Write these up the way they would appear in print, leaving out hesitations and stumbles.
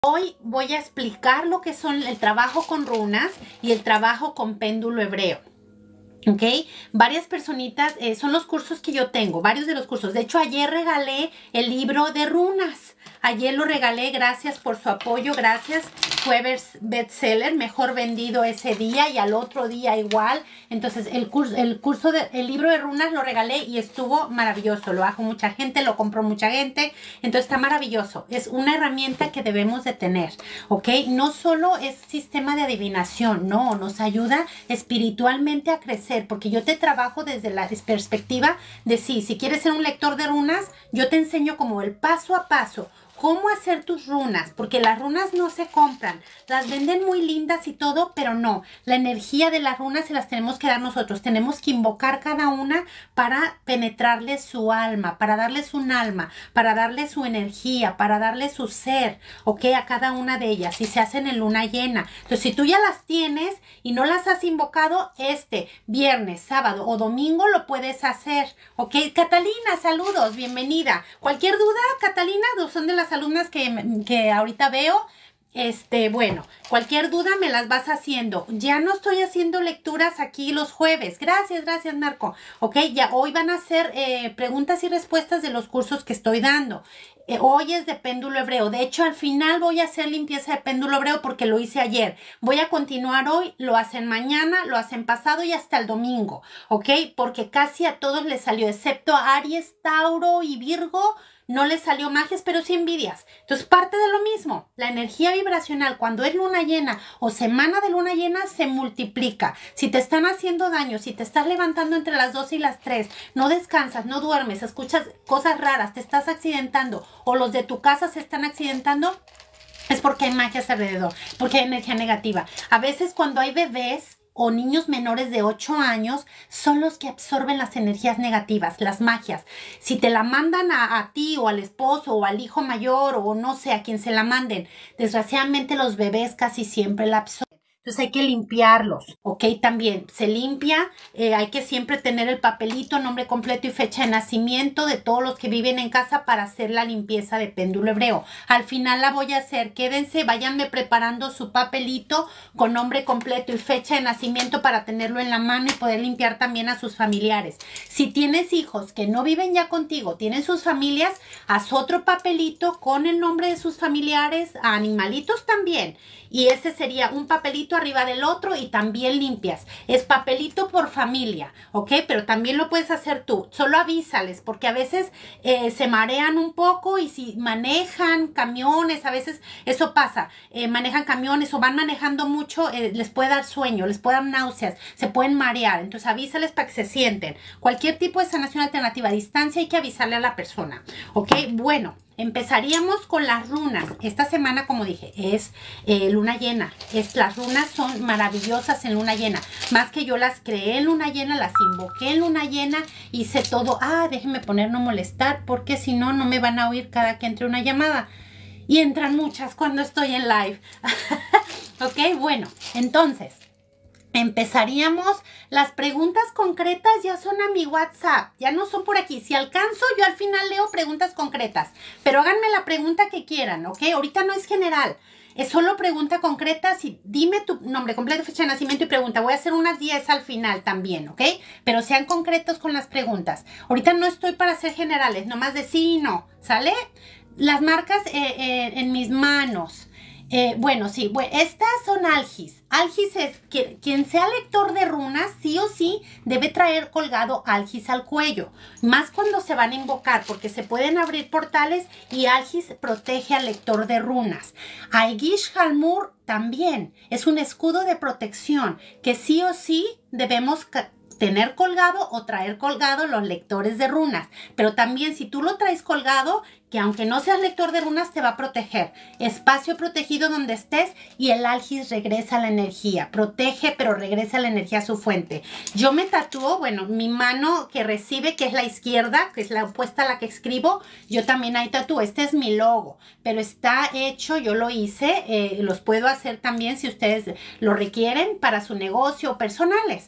Hoy voy a explicar lo que son el trabajo con runas y el trabajo con péndulo hebreo. ¿Ok? Varias personitas, son los cursos que yo tengo, varios de los cursos. De hecho, ayer regalé el libro de runas. Ayer lo regalé, gracias por su apoyo, gracias. Fue bestseller, mejor vendido ese día y al otro día igual. Entonces, el libro de runas lo regalé y estuvo maravilloso. Lo bajó mucha gente, lo compró mucha gente. Entonces, está maravilloso. Es una herramienta que debemos de tener, ¿ok? No solo es sistema de adivinación, no, nos ayuda espiritualmente a crecer, porque yo te trabajo desde la perspectiva de si quieres ser un lector de runas, yo te enseño como el paso a paso, cómo hacer tus runas, porque las runas no se compran, las venden muy lindas y todo, pero no, la energía de las runas se las tenemos que dar nosotros, tenemos que invocar cada una para penetrarle su alma, para darles un alma, para darle su energía, para darle su ser, ¿ok? A cada una de ellas, y se hacen en luna llena. Entonces, si tú ya las tienes y no las has invocado, este viernes, sábado o domingo lo puedes hacer, ¿ok? Catalina, saludos, bienvenida. Cualquier duda, Catalina, son de las alumnas que ahorita veo. Bueno, cualquier duda me las vas haciendo. Ya no estoy haciendo lecturas aquí los jueves. Gracias, Marco. Ok, ya hoy van a hacer preguntas y respuestas de los cursos que estoy dando. Hoy es de péndulo hebreo. De hecho, al final voy a hacer limpieza de péndulo hebreo porque lo hice ayer. Voy a continuar hoy, lo hacen mañana, lo hacen pasado y hasta el domingo. Ok, porque casi a todos les salió, excepto a Aries, Tauro y Virgo. No les salió magias, pero sí envidias. Entonces, parte de lo mismo. La energía vibracional, cuando es luna llena o semana de luna llena, se multiplica. Si te están haciendo daño, si te estás levantando entre las 2 y las 3, no descansas, no duermes, escuchas cosas raras, te estás accidentando o los de tu casa se están accidentando, es porque hay magias alrededor, porque hay energía negativa. A veces cuando hay bebés o niños menores de 8 años son los que absorben las energías negativas, las magias. Si te la mandan a ti o al esposo o al hijo mayor o no sé, a quien se la manden, desgraciadamente los bebés casi siempre la absorben. Entonces hay que limpiarlos, ¿ok? También se limpia, hay que siempre tener el papelito, nombre completo y fecha de nacimiento de todos los que viven en casa para hacer la limpieza de péndulo hebreo. Al final la voy a hacer, quédense, váyanme preparando su papelito con nombre completo y fecha de nacimiento para tenerlo en la mano y poder limpiar también a sus familiares. Si tienes hijos que no viven ya contigo, tienen sus familias, haz otro papelito con el nombre de sus familiares, a animalitos también. Y ese sería un papelito arriba del otro y también limpias. Es papelito por familia, ¿ok? Pero también lo puedes hacer tú. Solo avísales porque a veces se marean un poco y si manejan camiones, a veces eso pasa. Manejan camiones o van manejando mucho, les puede dar sueño, les puede dar náuseas, se pueden marear. Entonces avísales para que se sienten. Cualquier tipo de sanación alternativa a distancia hay que avisarle a la persona, ¿ok? Bueno. Empezaríamos con las runas. Esta semana, como dije, es luna llena. Las runas son maravillosas en luna llena. Más que yo las creé en luna llena, las invoqué en luna llena, hice todo. Déjenme poner no molestar, porque si no, no me van a oír cada que entre una llamada. Y entran muchas cuando estoy en live. Ok, bueno, entonces empezaríamos. Las preguntas concretas ya son a mi WhatsApp, ya no son por aquí. Si alcanzo, yo al final leo preguntas concretas, pero háganme la pregunta que quieran, ¿ok? Ahorita no es general, es solo pregunta concreta. Si dime tu nombre completo, fecha de nacimiento y pregunta. Voy a hacer unas 10 al final también, ¿ok? Pero sean concretos con las preguntas. Ahorita no estoy para hacer generales, nomás de sí y no, ¿sale? Las marcas en mis manos. Bueno, sí, estas son algis. Algis es que quien sea lector de runas, sí o sí, debe traer colgado algis al cuello. Más cuando se van a invocar, porque se pueden abrir portales y algis protege al lector de runas. Aigish Halmur también es un escudo de protección que sí o sí debemos tener colgado o traer colgado los lectores de runas. Pero también si tú lo traes colgado, que aunque no seas lector de runas te va a proteger. Espacio protegido donde estés y el algis regresa la energía. Protege, pero regresa la energía a su fuente. Yo me tatúo, bueno, mi mano que recibe, que es la izquierda, que es la opuesta a la que escribo, yo también ahí tatúo. Este es mi logo, pero está hecho, yo lo hice, los puedo hacer también si ustedes lo requieren para su negocio o personales.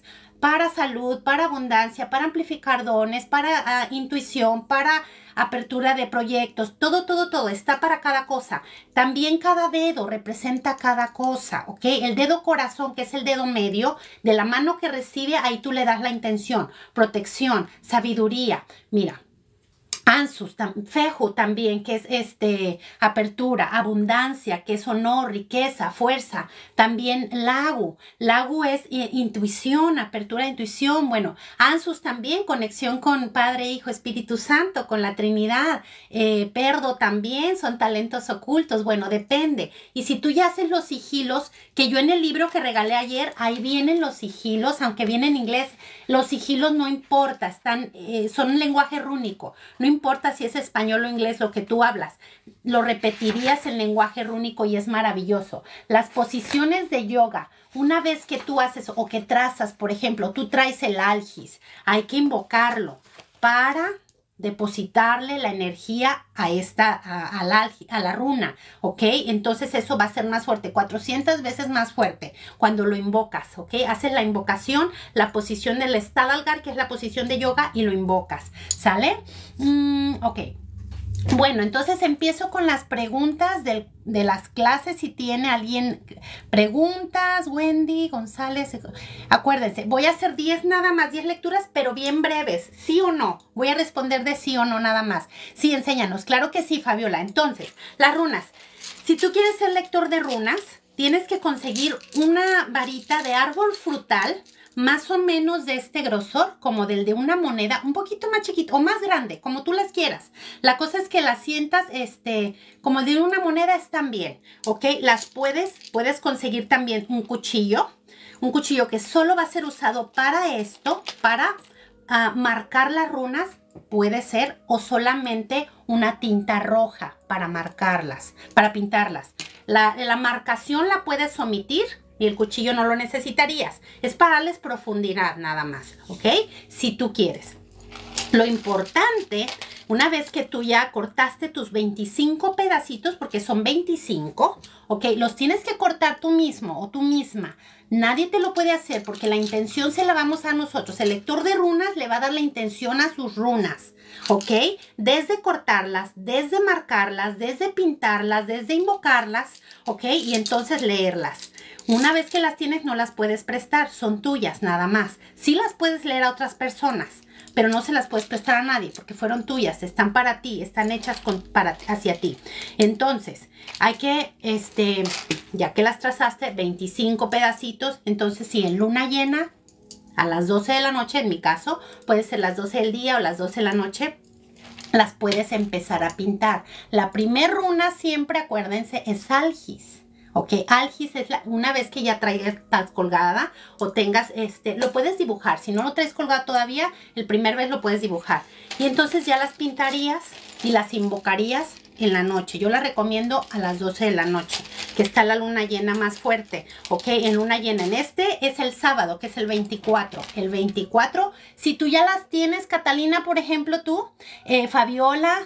para salud, para abundancia, para amplificar dones, para intuición, para apertura de proyectos, todo está para cada cosa. También cada dedo representa cada cosa, ¿ok? El dedo corazón, que es el dedo medio, de la mano que recibe, ahí tú le das la intención, protección, sabiduría. Mira. Ansus, Feju también, que es apertura, abundancia, que es honor, riqueza, fuerza. También Lagu. Lagu es intuición, apertura de intuición. Bueno, Ansus también, conexión con Padre, Hijo, Espíritu Santo, con la Trinidad. Perdo también, son talentos ocultos. Bueno, depende. Y si tú ya haces los sigilos, que yo en el libro que regalé ayer, ahí vienen los sigilos, aunque viene en inglés, los sigilos no importa, son un lenguaje rúnico. No importa si es español o inglés lo que tú hablas, lo repetirías en lenguaje rúnico y es maravilloso. Las posiciones de yoga, una vez que tú haces o que trazas, por ejemplo, tú traes el algis, hay que invocarlo para depositarle la energía a la runa, ¿ok? Entonces eso va a ser más fuerte, 400 veces más fuerte cuando lo invocas, ¿ok? Haces la invocación, la posición del Stadalgar, que es la posición de yoga, y lo invocas, ¿sale? Ok. Bueno, entonces empiezo con las preguntas de las clases. Si tiene alguien preguntas, Wendy, González, acuérdense, voy a hacer 10 nada más, 10 lecturas, pero bien breves, ¿sí o no? Voy a responder de sí o no nada más. Sí, enséñanos, claro que sí, Fabiola. Entonces, las runas. Si tú quieres ser lector de runas, tienes que conseguir una varita de árbol frutal, más o menos de este grosor, como del de una moneda, un poquito más chiquito o más grande, como tú las quieras. La cosa es que las sientas, como de una moneda están bien, ¿ok? Las puedes conseguir también un cuchillo que solo va a ser usado para esto, para marcar las runas, puede ser, o solamente una tinta roja para marcarlas, para pintarlas. La marcación la puedes omitir, y el cuchillo no lo necesitarías. Es para darles profundidad nada más, ¿ok? Si tú quieres. Lo importante, una vez que tú ya cortaste tus 25 pedacitos, porque son 25, ¿ok? Los tienes que cortar tú mismo o tú misma. Nadie te lo puede hacer porque la intención se la vamos a dar nosotros. El lector de runas le va a dar la intención a sus runas, ¿ok? Desde cortarlas, desde marcarlas, desde pintarlas, desde invocarlas, ¿ok? Y entonces leerlas. Una vez que las tienes, no las puedes prestar, son tuyas nada más. Sí las puedes leer a otras personas, pero no se las puedes prestar a nadie porque fueron tuyas, están para ti, están hechas hacia ti. Entonces, hay que, ya que las trazaste, 25 pedacitos, entonces sí, en luna llena, a las 12 de la noche, en mi caso, puede ser las 12 del día o las 12 de la noche, las puedes empezar a pintar. La primer runa siempre, acuérdense, es algis. Ok, algis es una vez que ya traigas colgada o tengas, lo puedes dibujar. Si no lo traes colgado todavía, el primer vez lo puedes dibujar. Y entonces ya las pintarías y las invocarías en la noche. Yo las recomiendo a las 12 de la noche, que está la luna llena más fuerte. Ok, en luna llena. En este es el sábado, que es el 24. El 24, si tú ya las tienes, Catalina, por ejemplo, tú, Fabiola,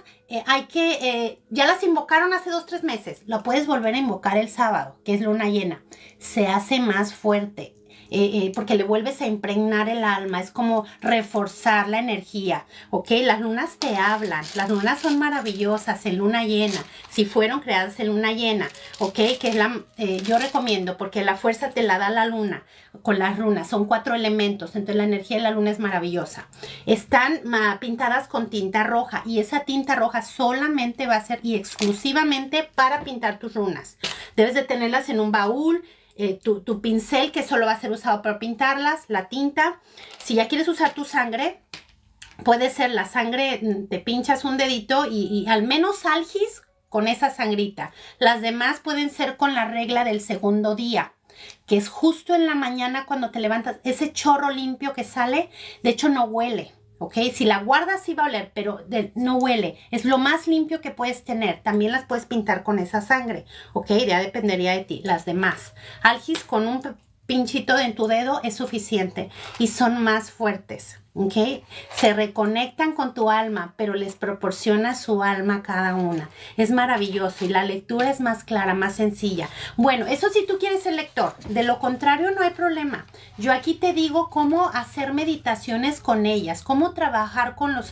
ya las invocaron hace 2-3 meses. Lo puedes volver a invocar el sábado, que es luna llena. Se hace más fuerte. Porque le vuelves a impregnar el alma, es como reforzar la energía, ¿ok? Las lunas te hablan, las lunas son maravillosas en luna llena, si fueron creadas en luna llena, ¿ok? Que es yo recomiendo, porque la fuerza te la da la luna con las runas, son 4 elementos, entonces la energía de la luna es maravillosa. Están pintadas con tinta roja, y esa tinta roja solamente va a ser y exclusivamente para pintar tus runas. Debes de tenerlas en un baúl, tu pincel, que solo va a ser usado para pintarlas, la tinta. Si ya quieres usar tu sangre, puede ser la sangre, te pinchas un dedito y al menos algis con esa sangrita. Las demás pueden ser con la regla del segundo día, que es justo en la mañana cuando te levantas. Ese chorro limpio que sale, de hecho no huele. ¿Ok? Si la guardas sí va a oler, pero no huele. Es lo más limpio que puedes tener. También las puedes pintar con esa sangre. ¿Ok? Ya dependería de ti. Las demás. Algis con un pinchito en tu dedo es suficiente. Y son más fuertes. ¿ok? Se reconectan con tu alma, pero les proporciona su alma a cada una. Es maravilloso y la lectura es más clara, más sencilla. Bueno, eso si tú quieres el lector. De lo contrario, no hay problema. Yo aquí te digo cómo hacer meditaciones con ellas, cómo trabajar con los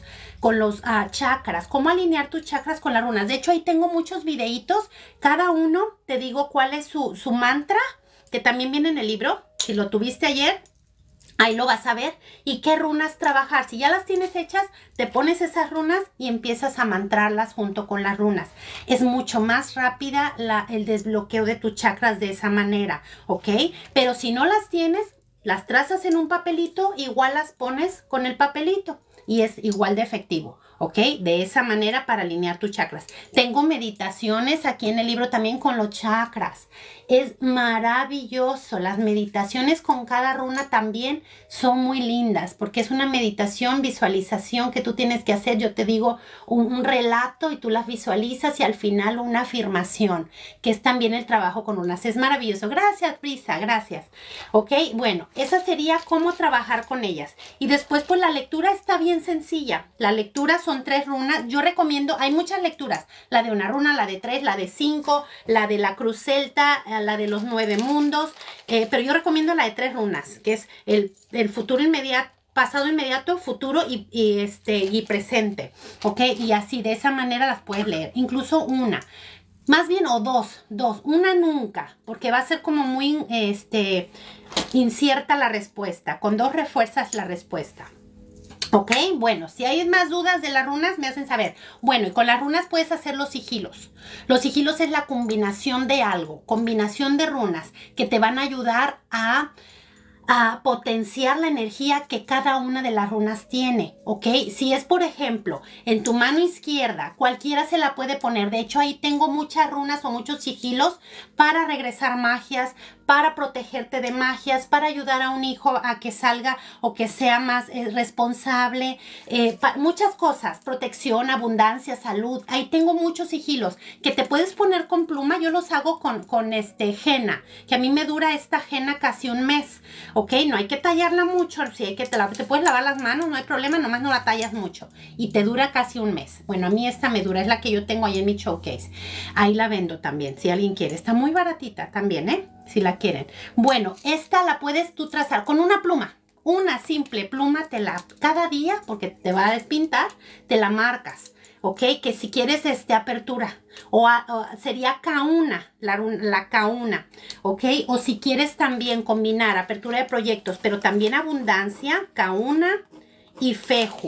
chakras, cómo alinear tus chakras con las runas. De hecho, ahí tengo muchos videitos. Cada uno te digo cuál es su mantra, que también viene en el libro. Si lo tuviste ayer, ahí lo vas a ver. Y qué runas trabajar. Si ya las tienes hechas, te pones esas runas y empiezas a mantrarlas junto con las runas. Es mucho más rápida el desbloqueo de tus chakras de esa manera, ¿ok? Pero si no las tienes, las trazas en un papelito, igual las pones con el papelito y es igual de efectivo, ¿ok? De esa manera para alinear tus chakras. Tengo meditaciones aquí en el libro también con los chakras. Es maravilloso. Las meditaciones con cada runa también son muy lindas porque es una meditación, visualización que tú tienes que hacer. Yo te digo un relato y tú las visualizas y al final una afirmación, que es también el trabajo con runas. Es maravilloso. Gracias, Brisa, gracias. Ok, bueno, esa sería cómo trabajar con ellas. Y después, pues la lectura está bien sencilla. La lectura son 3 runas. Yo recomiendo, hay muchas lecturas. La de una runa, la de 3, la de 5, la de la cruz celta, la de los 9 mundos, pero yo recomiendo la de 3 runas, que es el futuro inmediato, pasado inmediato, futuro y presente, ¿ok? Y así, de esa manera las puedes leer, incluso una, más bien o dos, una nunca, porque va a ser como muy, incierta la respuesta, con 2 refuerzas la respuesta. Ok, bueno, si hay más dudas de las runas, me hacen saber. Bueno, y con las runas puedes hacer los sigilos. Los sigilos es la combinación de algo, combinación de runas que te van a ayudar a potenciar la energía que cada una de las runas tiene, ¿ok? Si es, por ejemplo, en tu mano izquierda, cualquiera se la puede poner. De hecho, ahí tengo muchas runas o muchos sigilos para regresar magias, para protegerte de magias, para ayudar a un hijo a que salga o que sea más responsable, muchas cosas, protección, abundancia, salud. Ahí tengo muchos sigilos que te puedes poner con pluma. Yo los hago con henna, que a mí me dura esta henna casi un mes, ¿ok? No hay que tallarla mucho, si hay que te puedes lavar las manos, no hay problema, nomás no la tallas mucho y te dura casi un mes. Bueno, a mí esta me dura, es la que yo tengo ahí en mi showcase. Ahí la vendo también, si alguien quiere. Está muy baratita también, ¿eh? Si la quieren. Bueno, esta la puedes tú trazar con una pluma. Una simple pluma, cada día, porque te va a despintar, te la marcas. ¿Ok? Que si quieres apertura. O sería K1, la K1. ¿Ok? O si quieres también combinar apertura de proyectos, pero también abundancia, K1 y Feju.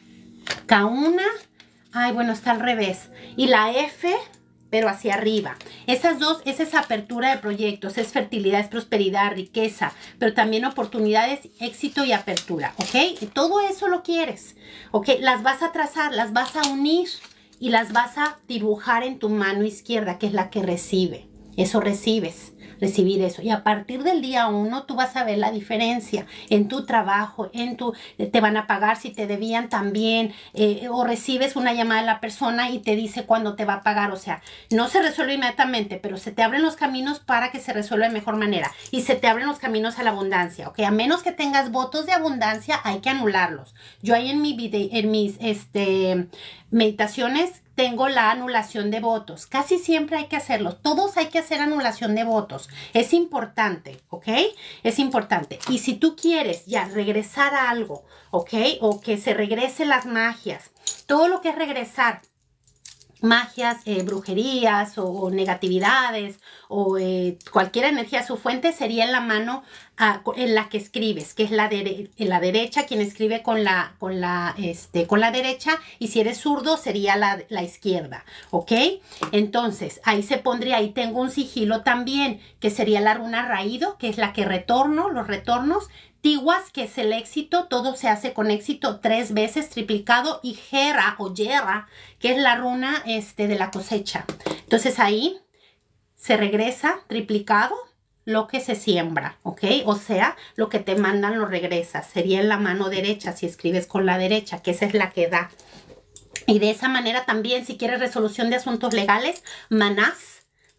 K1, ay, bueno, está al revés. Y la F, pero hacia arriba. Esas dos, esa es apertura de proyectos, es fertilidad, es prosperidad, riqueza, pero también oportunidades, éxito y apertura, ¿ok? Y todo eso lo quieres, ¿ok? Las vas a trazar, las vas a unir y las vas a dibujar en tu mano izquierda, que es la que recibe. Eso recibir eso. Y a partir del día 1 tú vas a ver la diferencia en tu trabajo, te van a pagar si te debían también, o recibes una llamada de la persona y te dice cuándo te va a pagar. O sea, no se resuelve inmediatamente, pero se te abren los caminos para que se resuelva de mejor manera. Y se te abren los caminos a la abundancia, ¿ok? A menos que tengas votos de abundancia, hay que anularlos. Yo ahí en mis meditaciones tengo la anulación de votos. Casi siempre hay que hacerlo. Todos hay que hacer anulación de votos. Es importante, ¿ok? Es importante. Y si tú quieres ya regresar a algo, ¿ok? O que se regresen las magias. Todo lo que es regresar. Magias, brujerías o negatividades o cualquier energía, su fuente sería en la mano en la que escribes, que es en la derecha, quien escribe con la derecha, y si eres zurdo sería la izquierda, ¿ok? Entonces, ahí se pondría, ahí tengo un sigilo también, que sería la runa raído, que es la que retorno, los retornos. Tiguas, que es el éxito, todo se hace con éxito 3 veces triplicado, y Jera o Yerra, que es la runa de la cosecha. Entonces ahí se regresa triplicado lo que se siembra, ¿ok? O sea, lo que te mandan lo regresas. Sería en la mano derecha si escribes con la derecha, que esa es la que da. Y de esa manera también, si quieres resolución de asuntos legales, Manás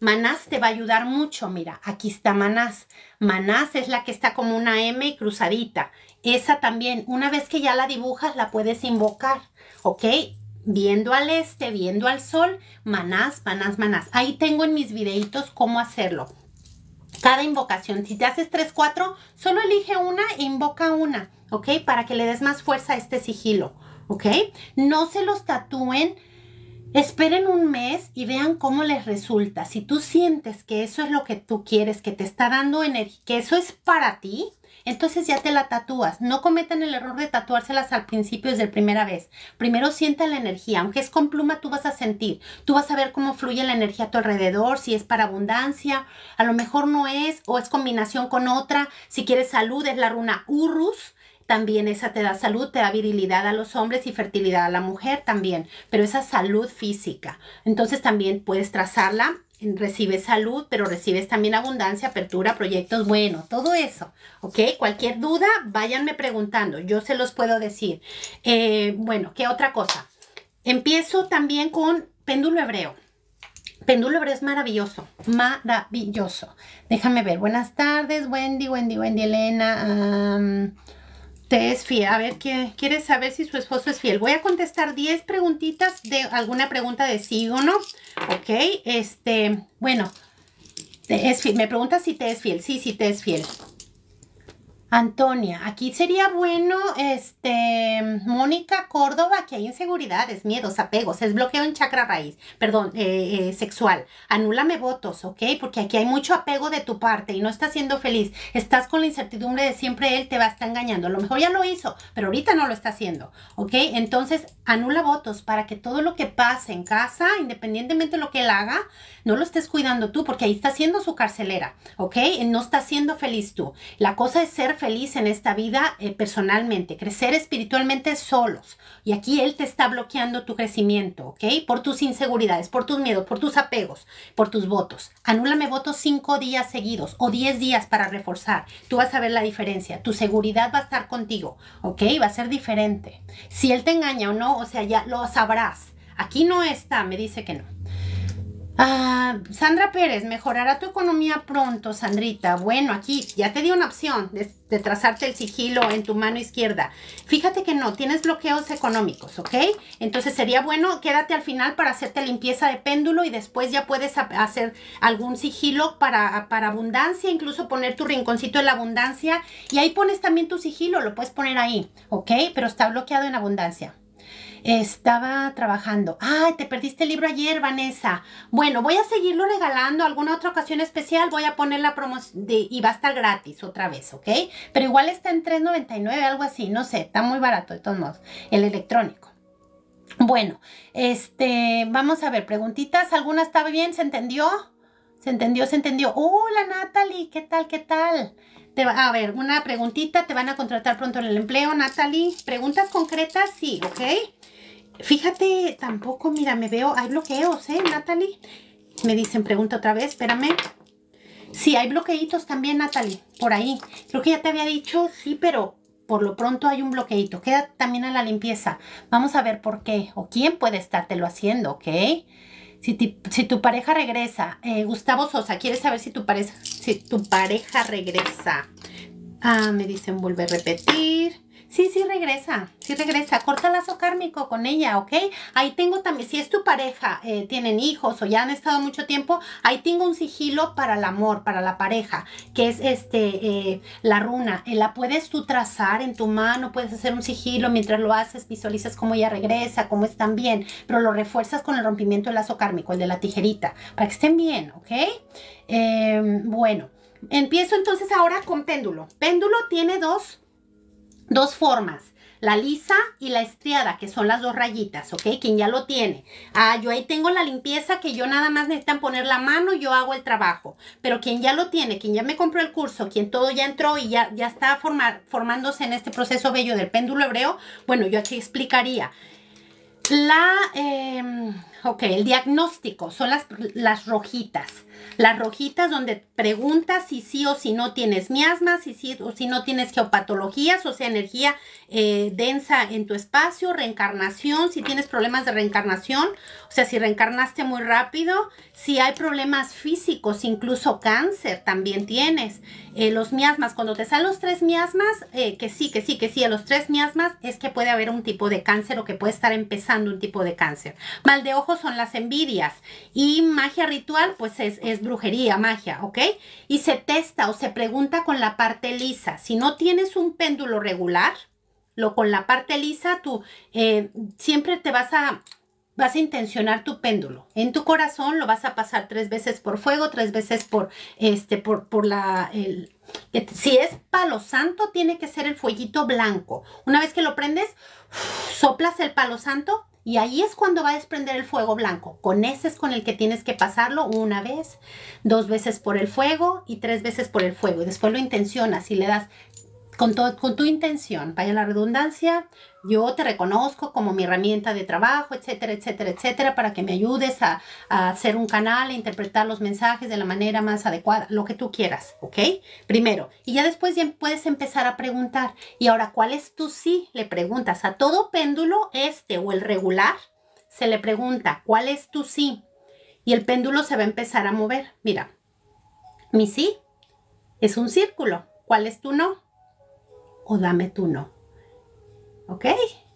Manás te va a ayudar mucho. Mira, aquí está Manás. Manás es la que está como una M y cruzadita. Esa también, una vez que ya la dibujas, la puedes invocar, ¿ok? Viendo al este, viendo al sol, Manás, Manás, Manás. Ahí tengo en mis videitos cómo hacerlo. Cada invocación, si te haces 3, 4, solo elige una e invoca una, ¿ok? Para que le des más fuerza a este sigilo, ¿ok? No se los tatúen. Esperen un mes y vean cómo les resulta. Si tú sientes que eso es lo que tú quieres, que te está dando energía, que eso es para ti, entonces ya te la tatúas. No cometan el error de tatuárselas al principio desde la primera vez. Primero sienta la energía. Aunque es con pluma, tú vas a sentir. Tú vas a ver cómo fluye la energía a tu alrededor, si es para abundancia, a lo mejor no es, o es combinación con otra. Si quieres salud, es la runa Urus. También esa te da salud, te da virilidad a los hombres y fertilidad a la mujer también, pero esa salud física. Entonces también puedes trazarla, recibes salud, pero recibes también abundancia, apertura, proyectos, bueno, todo eso, ¿ok? Cualquier duda, váyanme preguntando, yo se los puedo decir. Bueno, ¿qué otra cosa? Empiezo también con péndulo hebreo. Péndulo hebreo es maravilloso, maravilloso. Déjame ver, buenas tardes, Wendy, Elena, te es fiel. A ver, quiere saber si su esposo es fiel. Voy a contestar 10 preguntitas de alguna pregunta de sí o no. Ok, bueno, te es fiel. Me pregunta si te es fiel. Sí, sí te es fiel. Antonia, aquí sería bueno, Mónica Córdoba, que hay inseguridades, miedos, apegos, es bloqueo en chakra raíz, perdón, sexual. Anúlame votos, ¿ok? Porque aquí hay mucho apego de tu parte y no estás siendo feliz. Estás con la incertidumbre de siempre él te va a estar engañando. A lo mejor ya lo hizo, pero ahorita no lo está haciendo, ¿ok? Entonces, anula votos para que todo lo que pase en casa, independientemente de lo que él haga, no lo estés cuidando tú, porque ahí está siendo su carcelera, ¿ok? No estás siendo feliz tú. La cosa es ser feliz en esta vida personalmente, crecer espiritualmente solos. Y aquí él te está bloqueando tu crecimiento, ¿ok? Por tus inseguridades, por tus miedos, por tus apegos, por tus votos. Anúlame votos 5 días seguidos o 10 días para reforzar. Tú vas a ver la diferencia. Tu seguridad va a estar contigo, ¿ok? Va a ser diferente. Si él te engaña o no, o sea, ya lo sabrás. Aquí no está, me dice que no. Sandra Pérez, mejorará tu economía pronto, Sandrita. Bueno, aquí ya te di una opción de trazarte el sigilo en tu mano izquierda. Fíjate que no, tienes bloqueos económicos, ¿ok? Entonces sería bueno, quédate al final para hacerte limpieza de péndulo y después ya puedes hacer algún sigilo para abundancia, incluso poner tu rinconcito de la abundancia y ahí pones también tu sigilo, lo puedes poner ahí, ¿ok? Pero está bloqueado en abundancia. Estaba trabajando. ¡Ay, te perdiste el libro ayer, Vanessa! Bueno, voy a seguirlo regalando. Alguna otra ocasión especial voy a poner la promoción y va a estar gratis otra vez, ¿ok? Pero igual está en $3.99, algo así. No sé, está muy barato de todos modos. El electrónico. Bueno, vamos a ver, preguntitas. ¿Alguna estaba bien? ¿Se entendió? ¿Se entendió? ¿Se entendió? ¡Hola, Natalie! ¿Qué tal? ¿Qué tal? A ver, una preguntita. ¿Te van a contratar pronto en el empleo, Natalie? ¿Preguntas concretas? Sí, ¿ok? Fíjate, tampoco, mira, me veo, hay bloqueos, Natalie? Me dicen, pregunta otra vez, espérame. Sí, hay bloqueitos también, Natalie, por ahí. Creo que ya te había dicho, sí, pero por lo pronto hay un bloqueito. Queda también a la limpieza. Vamos a ver por qué o quién puede estártelo haciendo, ¿ok? Si tu pareja regresa, Gustavo Sosa, ¿quieres saber si tu pareja regresa? Me dicen, vuelve a repetir. Sí, sí regresa, corta lazo kármico con ella, ¿ok? Ahí tengo también, si es tu pareja, tienen hijos o ya han estado mucho tiempo, ahí tengo un sigilo para el amor, para la pareja, que es la runa. La puedes tú trazar en tu mano, puedes hacer un sigilo, mientras lo haces visualizas cómo ella regresa, cómo están bien, pero lo refuerzas con el rompimiento del lazo kármico, el de la tijerita, para que estén bien, ¿ok? Bueno, empiezo entonces ahora con péndulo. Péndulo tiene dos formas, la lisa y la estriada, que son las 2 rayitas, ¿ok? Quien ya lo tiene. Yo ahí tengo la limpieza, que yo nada más necesitan poner la mano, yo hago el trabajo. Pero quien ya lo tiene, quien ya me compró el curso, quien todo ya entró y ya está formándose en este proceso bello del péndulo hebreo, bueno, yo aquí explicaría. ok, el diagnóstico son las rojitas. Las rojitas donde preguntas si sí o si no tienes miasmas, si sí o si no tienes geopatologías, o sea, energía densa en tu espacio, reencarnación, si tienes problemas de reencarnación, o sea, si reencarnaste muy rápido, si hay problemas físicos, incluso cáncer también tienes. Los miasmas, cuando te salen los 3 miasmas, que sí, a los 3 miasmas es que puede haber un tipo de cáncer o que puede estar empezando un tipo de cáncer. Mal de ojo son las envidias y magia ritual pues es brujería, magia, ¿ok? Y se testa o se pregunta con la parte lisa. Si no tienes un péndulo regular, con la parte lisa tú siempre te vas a intencionar tu péndulo. En tu corazón lo vas a pasar 3 veces por fuego, 3 veces si es palo santo, tiene que ser el fueguito blanco. Una vez que lo prendes, soplas el palo santo y ahí es cuando va a desprender el fuego blanco. Con ese es con el que tienes que pasarlo 1 vez, 2 veces por el fuego y 3 veces por el fuego. Y después lo intencionas y le das con tu intención, vaya la redundancia, yo te reconozco como mi herramienta de trabajo, etcétera, etcétera, etcétera, para que me ayudes a hacer un canal, a interpretar los mensajes de la manera más adecuada, lo que tú quieras, ¿ok? Primero, y ya después ya puedes empezar a preguntar. Y ahora, ¿cuál es tu sí? Le preguntas a todo péndulo, o el regular, se le pregunta, ¿cuál es tu sí? Y el péndulo se va a empezar a mover. Mira, mi sí es un círculo. ¿Cuál es tu no? O dame tu no. ¿Ok?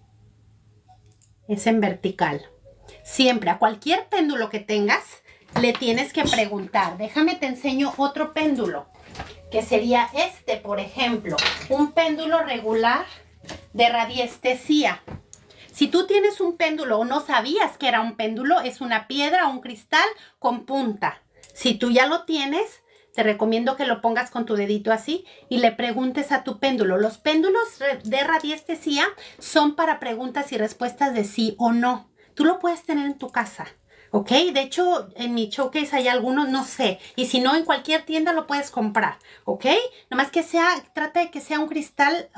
Es en vertical. Siempre, a cualquier péndulo que tengas, le tienes que preguntar. Déjame te enseño otro péndulo, que sería por ejemplo. Un péndulo regular de radiestesia. Si tú tienes un péndulo o no sabías que era un péndulo, es una piedra o un cristal con punta. Si tú ya lo tienes, te recomiendo que lo pongas con tu dedito así y le preguntes a tu péndulo. Los péndulos de radiestesia son para preguntas y respuestas de sí o no. Tú lo puedes tener en tu casa, ¿ok? De hecho, en mi showcase hay algunos, no sé. Y si no, en cualquier tienda lo puedes comprar, ¿ok? Nomás que trata de que sea un cristal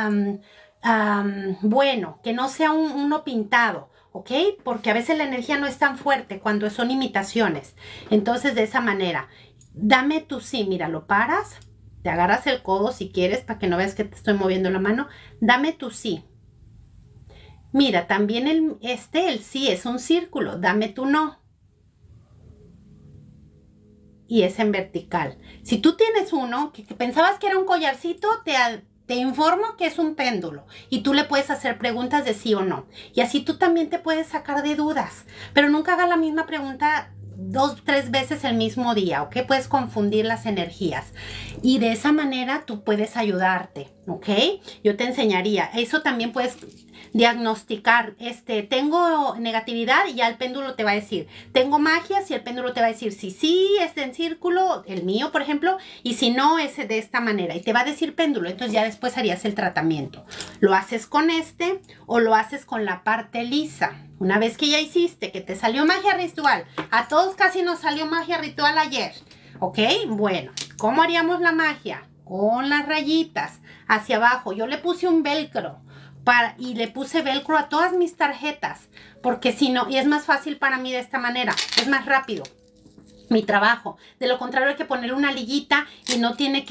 bueno, que no sea uno pintado. ¿Ok? Porque a veces la energía no es tan fuerte cuando son imitaciones. Entonces, de esa manera, dame tu sí. Mira, lo paras, te agarras el codo si quieres para que no veas que te estoy moviendo la mano. Dame tu sí. Mira, también el sí es un círculo. Dame tu no. Y es en vertical. Si tú tienes uno que pensabas que era un collarcito, te informo que es un péndulo y tú le puedes hacer preguntas de sí o no. Y así tú también te puedes sacar de dudas. Pero nunca hagas la misma pregunta 2, 3 veces el mismo día, ¿ok? Puedes confundir las energías. Y de esa manera tú puedes ayudarte, ¿ok? Yo te enseñaría. Eso también puedes diagnosticar. Tengo negatividad y ya el péndulo te va a decir. Tengo magias y el péndulo te va a decir si sí es en círculo, el mío por ejemplo, y si no es de esta manera. Y te va a decir péndulo. Entonces ya después harías el tratamiento. Lo haces con o lo haces con la parte lisa. Una vez que ya hiciste, que te salió magia ritual. A todos casi nos salió magia ritual ayer. ¿Ok? Bueno, ¿cómo haríamos la magia? Con las rayitas hacia abajo. Yo le puse un velcro. Y le puse velcro a todas mis tarjetas. Porque si no, y es más fácil para mí de esta manera. Es más rápido mi trabajo. De lo contrario hay que poner una liguita y no tiene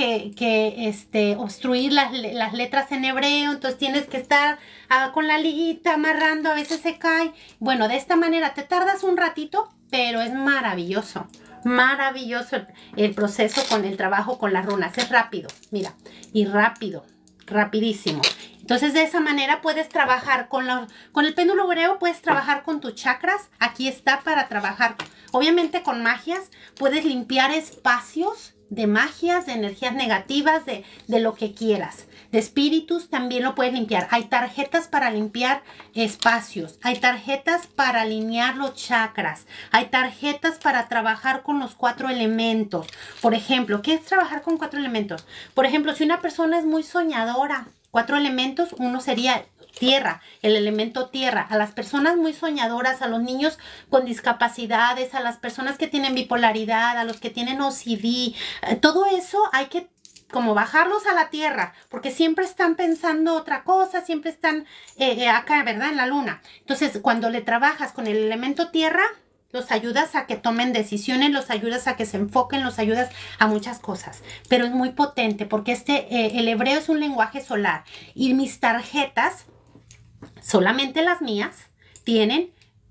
que obstruir las letras en hebreo. Entonces tienes que estar con la liguita amarrando, a veces se cae. Bueno, de esta manera te tardas un ratito, pero es maravilloso. Maravilloso el proceso con el trabajo con las runas. Es rápido, mira, y rapidísimo. Entonces de esa manera puedes trabajar con el péndulo hebreo, puedes trabajar con tus chakras. Aquí está para trabajar. Obviamente con magias puedes limpiar espacios de magias, de energías negativas, de lo que quieras. De espíritus también lo puedes limpiar. Hay tarjetas para limpiar espacios. Hay tarjetas para alinear los chakras. Hay tarjetas para trabajar con los 4 elementos. Por ejemplo, ¿qué es trabajar con 4 elementos? Por ejemplo, si una persona es muy soñadora, 4 elementos, uno sería tierra, el elemento tierra. A las personas muy soñadoras, a los niños con discapacidades, a las personas que tienen bipolaridad, a los que tienen OCD, todo eso hay que como bajarlos a la tierra, porque siempre están pensando otra cosa, siempre están acá, ¿verdad? En la luna. Entonces, cuando le trabajas con el elemento tierra, los ayudas a que tomen decisiones, los ayudas a que se enfoquen, los ayudas a muchas cosas. Pero es muy potente porque el hebreo es un lenguaje solar. Y mis tarjetas, solamente las mías, tienen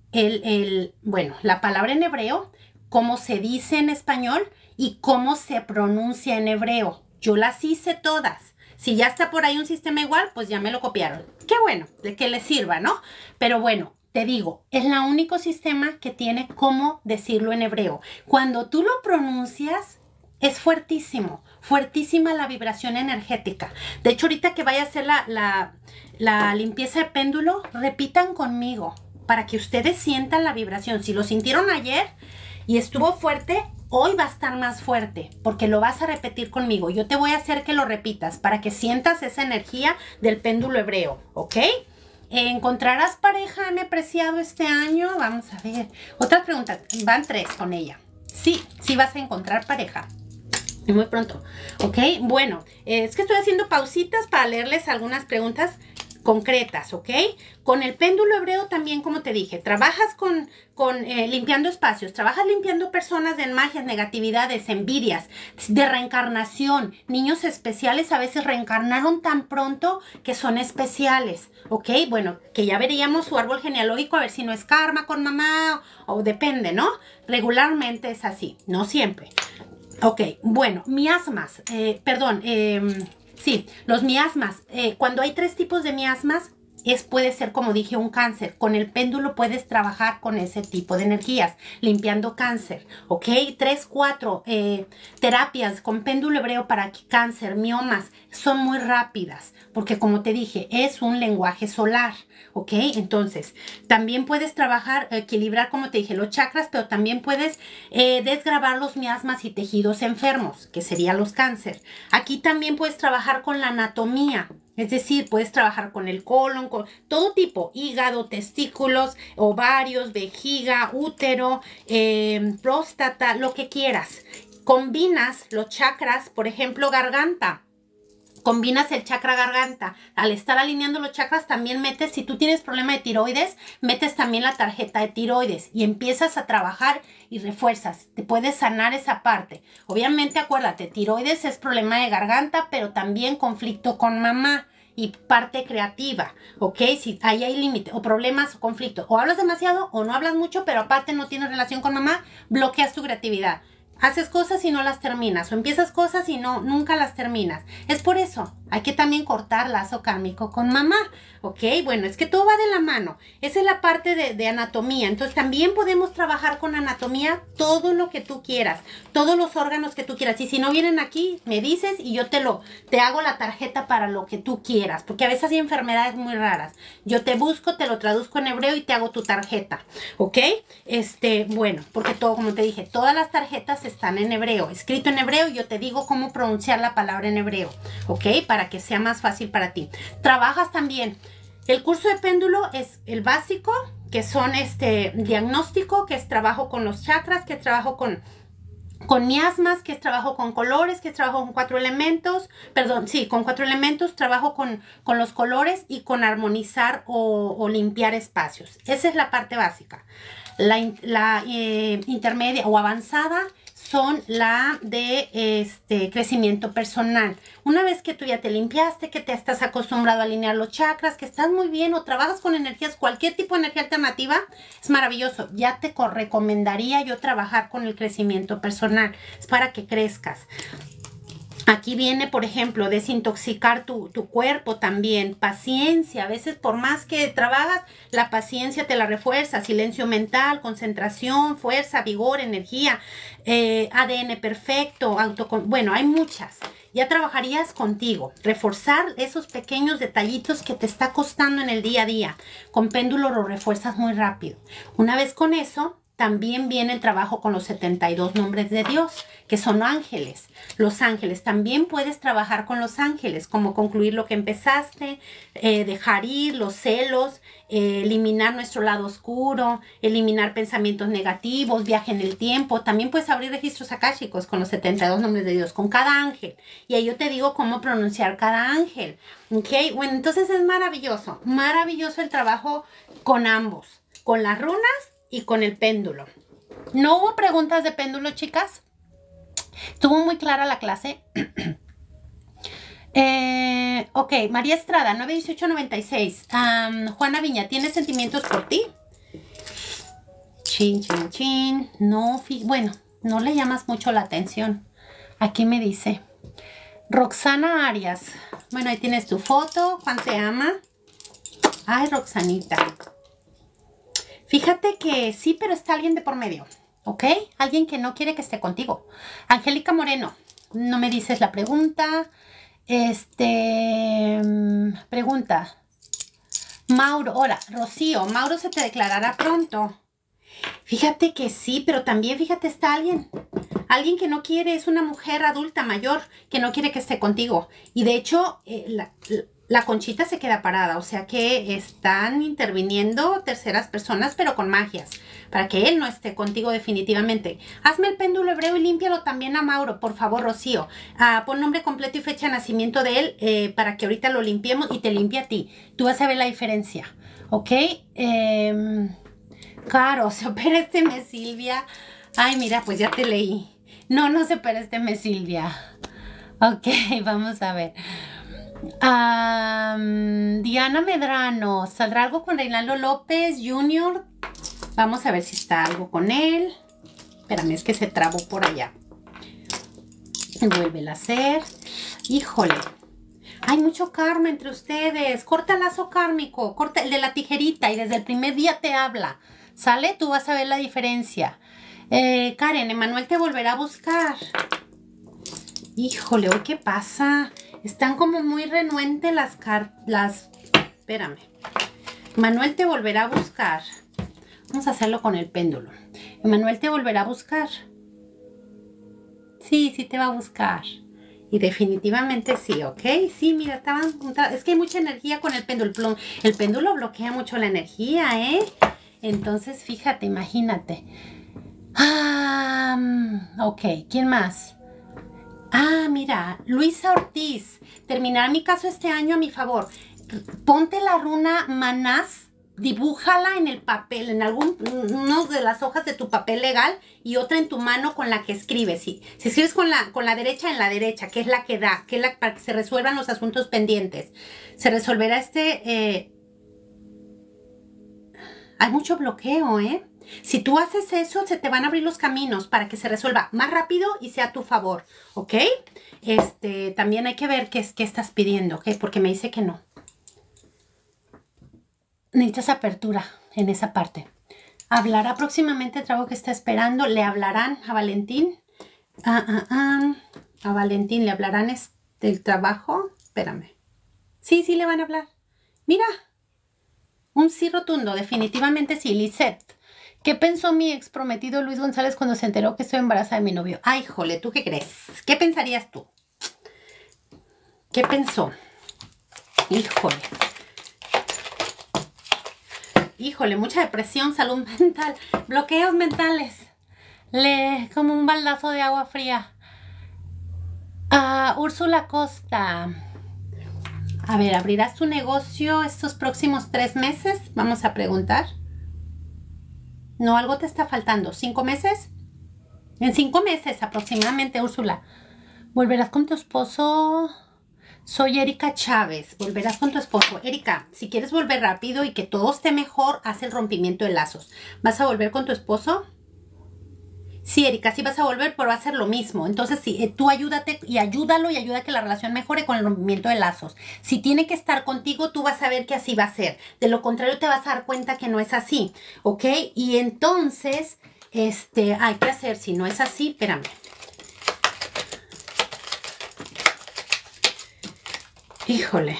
bueno, la palabra en hebreo, cómo se dice en español y cómo se pronuncia en hebreo. Yo las hice todas. Si ya está por ahí un sistema igual, pues ya me lo copiaron. Qué bueno, de que les sirva, ¿no? Pero bueno, te digo, es el único sistema que tiene cómo decirlo en hebreo. Cuando tú lo pronuncias, es fuertísimo, fuertísima la vibración energética. De hecho, ahorita que vaya a hacer la limpieza de péndulo, repitan conmigo para que ustedes sientan la vibración. Si lo sintieron ayer y estuvo fuerte, hoy va a estar más fuerte porque lo vas a repetir conmigo. Yo te voy a hacer que lo repitas para que sientas esa energía del péndulo hebreo, ¿ok? ¿Encontrarás pareja, mi apreciado, este año? Vamos a ver. Otra pregunta. Van 3 con ella. Sí, sí vas a encontrar pareja. Y muy pronto. ¿Ok? Bueno, es que estoy haciendo pausitas para leerles algunas preguntas concretas, ¿ok? Con el péndulo hebreo también, como te dije, trabajas con limpiando espacios, trabajas limpiando personas de magias, negatividades, envidias, de reencarnación. Niños especiales a veces reencarnaron tan pronto que son especiales, ¿ok? Bueno, que ya veríamos su árbol genealógico a ver si no es karma con mamá o depende, ¿no? Regularmente es así, no siempre. Ok, bueno, miasmas, sí, los miasmas. Cuando hay 3 tipos de miasmas, puede ser, como dije, un cáncer. Con el péndulo puedes trabajar con ese tipo de energías, limpiando cáncer, ¿ok? 3, 4 terapias con péndulo hebreo para cáncer, miomas, son muy rápidas, porque como te dije, es un lenguaje solar, ¿ok? Entonces, también puedes trabajar, equilibrar, como te dije, los chakras, pero también puedes desgravar los miasmas y tejidos enfermos, que serían los cáncer. Aquí también puedes trabajar con la anatomía. Es decir, puedes trabajar con el colon, con todo tipo, hígado, testículos, ovarios, vejiga, útero, próstata, lo que quieras. Combinas los chakras, por ejemplo, garganta. Combinas el chakra garganta. Al estar alineando los chakras también metes, si tú tienes problema de tiroides, metes también la tarjeta de tiroides y empiezas a trabajar y refuerzas. Te puedes sanar esa parte. Obviamente acuérdate, tiroides es problema de garganta, pero también conflicto con mamá y parte creativa, ¿ok? Si ahí hay límite o problemas o conflictos. O hablas demasiado o no hablas mucho, pero aparte no tienes relación con mamá, bloqueas tu creatividad. Haces cosas y no las terminas, o empiezas cosas y nunca las terminas. Es por eso, hay que también cortar lazo kármico con mamá, ¿ok? Bueno, es que todo va de la mano. Esa es la parte de anatomía. Entonces también podemos trabajar con anatomía todo lo que tú quieras, todos los órganos que tú quieras. Y si no vienen aquí, me dices y yo te hago la tarjeta para lo que tú quieras, porque a veces hay enfermedades muy raras. Yo te busco, te lo traduzco en hebreo y te hago tu tarjeta, ¿ok? Bueno, porque todo, como te dije, todas las tarjetas están en hebreo, escrito en hebreo, y yo te digo cómo pronunciar la palabra en hebreo, ¿ok? Para que sea más fácil para ti. Trabajas también. El curso de péndulo es el básico, que son diagnóstico, que es trabajo con los chakras, que es trabajo con miasmas, que es trabajo con colores, que es trabajo con 4 elementos, perdón, sí, con 4 elementos, trabajo con los colores y con armonizar o limpiar espacios. Esa es la parte básica. La intermedia o avanzada son la de crecimiento personal. Una vez que tú ya te limpiaste, que te estás acostumbrado a alinear los chakras, que estás muy bien o trabajas con energías, cualquier tipo de energía alternativa, es maravilloso. Ya te recomendaría yo trabajar con el crecimiento personal. Es para que crezcas. Aquí viene, por ejemplo, desintoxicar tu cuerpo también, paciencia. A veces por más que trabajas, la paciencia te la refuerza. Silencio mental, concentración, fuerza, vigor, energía, ADN perfecto, bueno, hay muchas. Ya trabajarías contigo, reforzar esos pequeños detallitos que te está costando en el día a día. Con péndulo lo refuerzas muy rápido. Una vez con eso, también viene el trabajo con los 72 nombres de Dios, que son ángeles. Los ángeles, también puedes trabajar con los ángeles, como concluir lo que empezaste, dejar ir los celos, eliminar nuestro lado oscuro, eliminar pensamientos negativos, viaje en el tiempo. También puedes abrir registros akáshicos con los 72 nombres de Dios, con cada ángel. Y ahí yo te digo cómo pronunciar cada ángel. ¿Ok? Bueno, entonces es maravilloso el trabajo con ambos, con las runas y con el péndulo. ¿No hubo preguntas de péndulo, chicas? ¿Estuvo muy clara la clase? Ok, María Estrada, 91896. Juana Viña, ¿tienes sentimientos por ti? Chin, chin, chin. No, bueno, no le llamas mucho la atención. Aquí me dice. Roxana Arias. Bueno, ahí tienes tu foto. Juan te ama. Ay, Roxanita. Fíjate que sí, pero está alguien de por medio. ¿Ok? Alguien que no quiere que esté contigo. Angélica Moreno. No me dices la pregunta. Pregunta. Mauro, hola, Rocío, Mauro se te declarará pronto. Fíjate que sí, pero también fíjate, está alguien que no quiere, es una mujer adulta, mayor, que no quiere que esté contigo. Y de hecho, la Conchita se queda parada, o sea que están interviniendo terceras personas, pero con magias, para que él no esté contigo definitivamente. Hazme el péndulo hebreo y límpialo también a Mauro, por favor, Rocío. Pon nombre completo y fecha de nacimiento de él, para que ahorita lo limpiemos y te limpie a ti. Tú vas a ver la diferencia, ¿ok? Caro, se opera este mes, Silvia. Ay, mira, pues ya te leí. No se opera este mes, Silvia. Ok, vamos a ver. Diana Medrano, ¿saldrá algo con Reinaldo López Jr.? Vamos a ver si está algo con él. Espérame, es que se trabó por allá. Vuélvela a hacer. Híjole. Hay mucho karma entre ustedes. Corta el lazo kármico. Corta el de la tijerita y desde el primer día te habla. ¿Sale? Tú vas a ver la diferencia. Karen, Emanuel te volverá a buscar. Híjole, ¿hoy qué pasa? Están como muy renuentes las... Espérame. Manuel te volverá a buscar. Vamos a hacerlo con el péndulo. Emanuel te volverá a buscar. Sí te va a buscar. Y definitivamente sí, ¿ok? Sí, mira, estaban... Es que hay mucha energía con el péndulo. El péndulo bloquea mucho la energía, ¿eh? Entonces, fíjate, imagínate. Ok, ¿quién más? Mira, Luisa Ortiz. Terminará mi caso este año a mi favor. Ponte la runa Manás, dibújala en el papel, en uno de las hojas de tu papel legal y otra en tu mano con la que escribes. Si escribes con la derecha, en la derecha, que es la que da, para que se resuelvan los asuntos pendientes. Se resolverá hay mucho bloqueo, ¿eh? Si tú haces eso, se te van a abrir los caminos para que se resuelva más rápido y sea a tu favor, ¿ok? También hay que ver qué estás pidiendo, ¿ok? Porque me dice que no. Necesitas apertura en esa parte. Hablará próximamente el trabajo que está esperando. Le hablarán a Valentín. A Valentín le hablarán del trabajo. Espérame. Sí, le van a hablar. Mira. Un sí rotundo, definitivamente sí. Lisette. ¿Qué pensó mi ex prometido Luis González cuando se enteró que estoy embarazada de mi novio? Ay, jole, ¿tú qué crees? ¿Qué pensarías tú? ¿Qué pensó? Híjole, mucha depresión, salud mental, bloqueos mentales. Como un baldazo de agua fría. Úrsula Costa. A ver, ¿abrirás tu negocio estos próximos 3 meses? Vamos a preguntar. No, algo te está faltando. ¿5 meses? En 5 meses aproximadamente, Úrsula. ¿Volverás con tu esposo? Soy Erika Chávez. Volverás con tu esposo. Erika, si quieres volver rápido y que todo esté mejor, haz el rompimiento de lazos. ¿Vas a volver con tu esposo? Sí, Erika, sí vas a volver, pero va a ser lo mismo. Entonces, sí, tú ayúdate y ayúdalo y ayuda a que la relación mejore con el rompimiento de lazos. Si tiene que estar contigo, tú vas a ver que así va a ser. De lo contrario, te vas a dar cuenta que no es así, ¿ok? Y entonces, hay que hacer, si no es así, espérame. Híjole.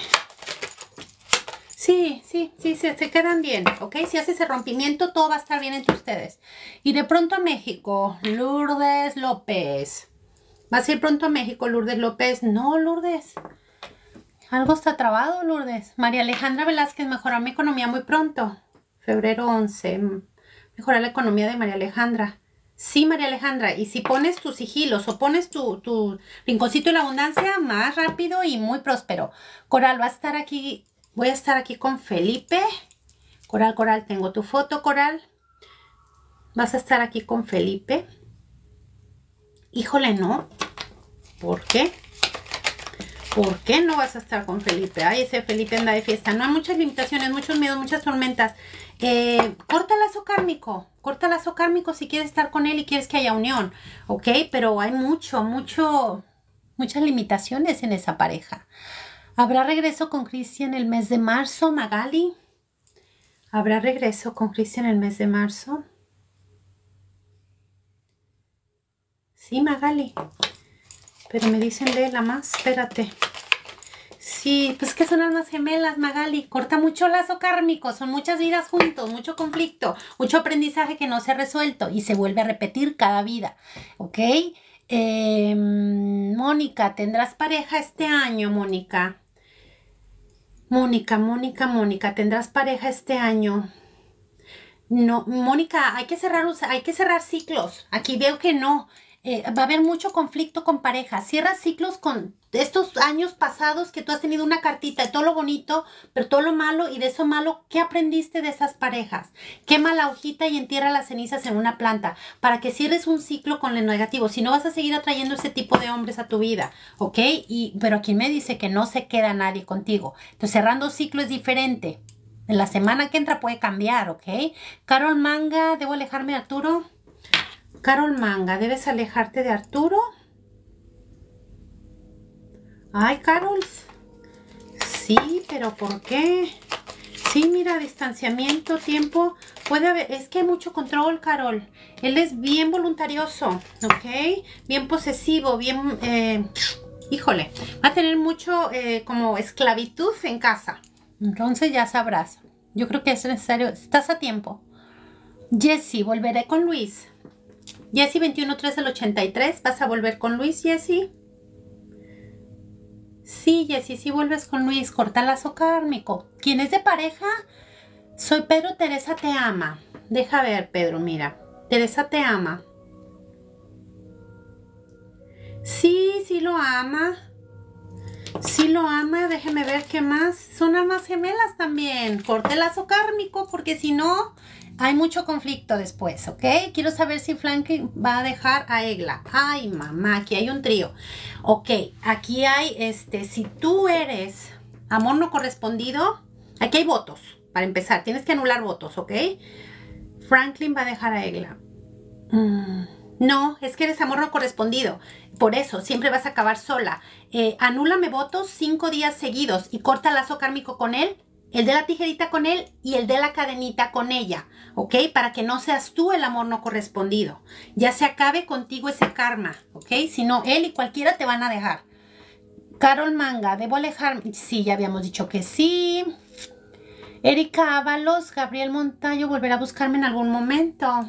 Sí, se quedan bien, ¿ok? Si haces el rompimiento, todo va a estar bien entre ustedes. Y de pronto a México, Lourdes López. ¿Vas a ir pronto a México, Lourdes López? No, Lourdes. Algo está trabado, Lourdes. María Alejandra Velázquez, mejorar mi economía muy pronto. Febrero 11. Mejorar la economía de María Alejandra. Sí, María Alejandra. Y si pones tus sigilos o pones tu rinconcito de la abundancia, más rápido y muy próspero. Coral, va a estar aquí. Voy a estar aquí con Felipe. Coral, Coral, tengo tu foto, Coral. Vas a estar aquí con Felipe. Híjole, no. ¿Por qué? ¿Por qué no vas a estar con Felipe? Ay, ese Felipe anda de fiesta. No hay muchas limitaciones, muchos miedos, muchas tormentas. Corta lazo kármico. Corta lazo kármico si quieres estar con él y quieres que haya unión. ¿Ok? Pero hay muchas limitaciones en esa pareja. ¿Habrá regreso con Cristian el mes de marzo, Magali? ¿Habrá regreso con Cristian el mes de marzo? Sí, Magali. Pero me dicen de la más, espérate. Sí, pues que son almas gemelas, Magali. Corta mucho lazo kármico, son muchas vidas juntos, mucho conflicto, mucho aprendizaje que no se ha resuelto y se vuelve a repetir cada vida, ¿ok? Mónica, ¿tendrás pareja este año, Mónica? Mónica, ¿tendrás pareja este año? No, Mónica, hay que cerrar ciclos. Aquí veo que no. Va a haber mucho conflicto con pareja. Cierra ciclos con estos años pasados que tú has tenido una cartita de todo lo bonito, pero todo lo malo, y de eso malo, ¿qué aprendiste de esas parejas? Quema la hojita y entierra las cenizas en una planta para que cierres un ciclo con lo negativo. Si no, vas a seguir atrayendo ese tipo de hombres a tu vida, ¿ok? Pero aquí me dice que no se queda nadie contigo. Entonces, cerrando ciclo es diferente. En la semana que entra puede cambiar, ¿ok? Carol Manga, ¿debo alejarme de Arturo? Carol Manga, ¿debes alejarte de Arturo? Ay, Carol. Sí, pero ¿por qué? Sí, mira, distanciamiento, tiempo. Puede haber, es que hay mucho control, Carol. Él es bien voluntarioso, ¿ok? Bien posesivo, bien, híjole, va a tener mucho como esclavitud en casa. Entonces ya sabrás. Yo creo que es necesario. Estás a tiempo. Jessie, volveré con Luis. Jessie 21-3 del 83. ¿Vas a volver con Luis, Jessie? Sí, Jessie, sí vuelves con Luis. Corta lazo kármico. ¿Quién es de pareja? Soy Pedro, Teresa te ama. Deja ver, Pedro, mira. Teresa te ama. Sí, sí lo ama. Sí lo ama, déjeme ver qué más. Son almas gemelas también. Corte lazo kármico porque si no hay mucho conflicto después, ¿ok? Quiero saber si Franklin va a dejar a Egla. Ay, mamá, aquí hay un trío. Ok, aquí hay, si tú eres amor no correspondido, aquí hay votos. Para empezar, tienes que anular votos, ¿ok? Franklin va a dejar a Egla. No, es que eres amor no correspondido. Por eso, siempre vas a acabar sola. Anúlame votos 5 días seguidos y corta lazo kármico con él, el de la tijerita con él y el de la cadenita con ella, ¿ok? Para que no seas tú el amor no correspondido. Ya se acabe contigo ese karma, ¿ok? Si no, él y cualquiera te van a dejar. Carol Manga, ¿debo alejarme? Sí, ya habíamos dicho que sí. Erika Ábalos, Gabriel Montaño, ¿volverá a buscarme en algún momento?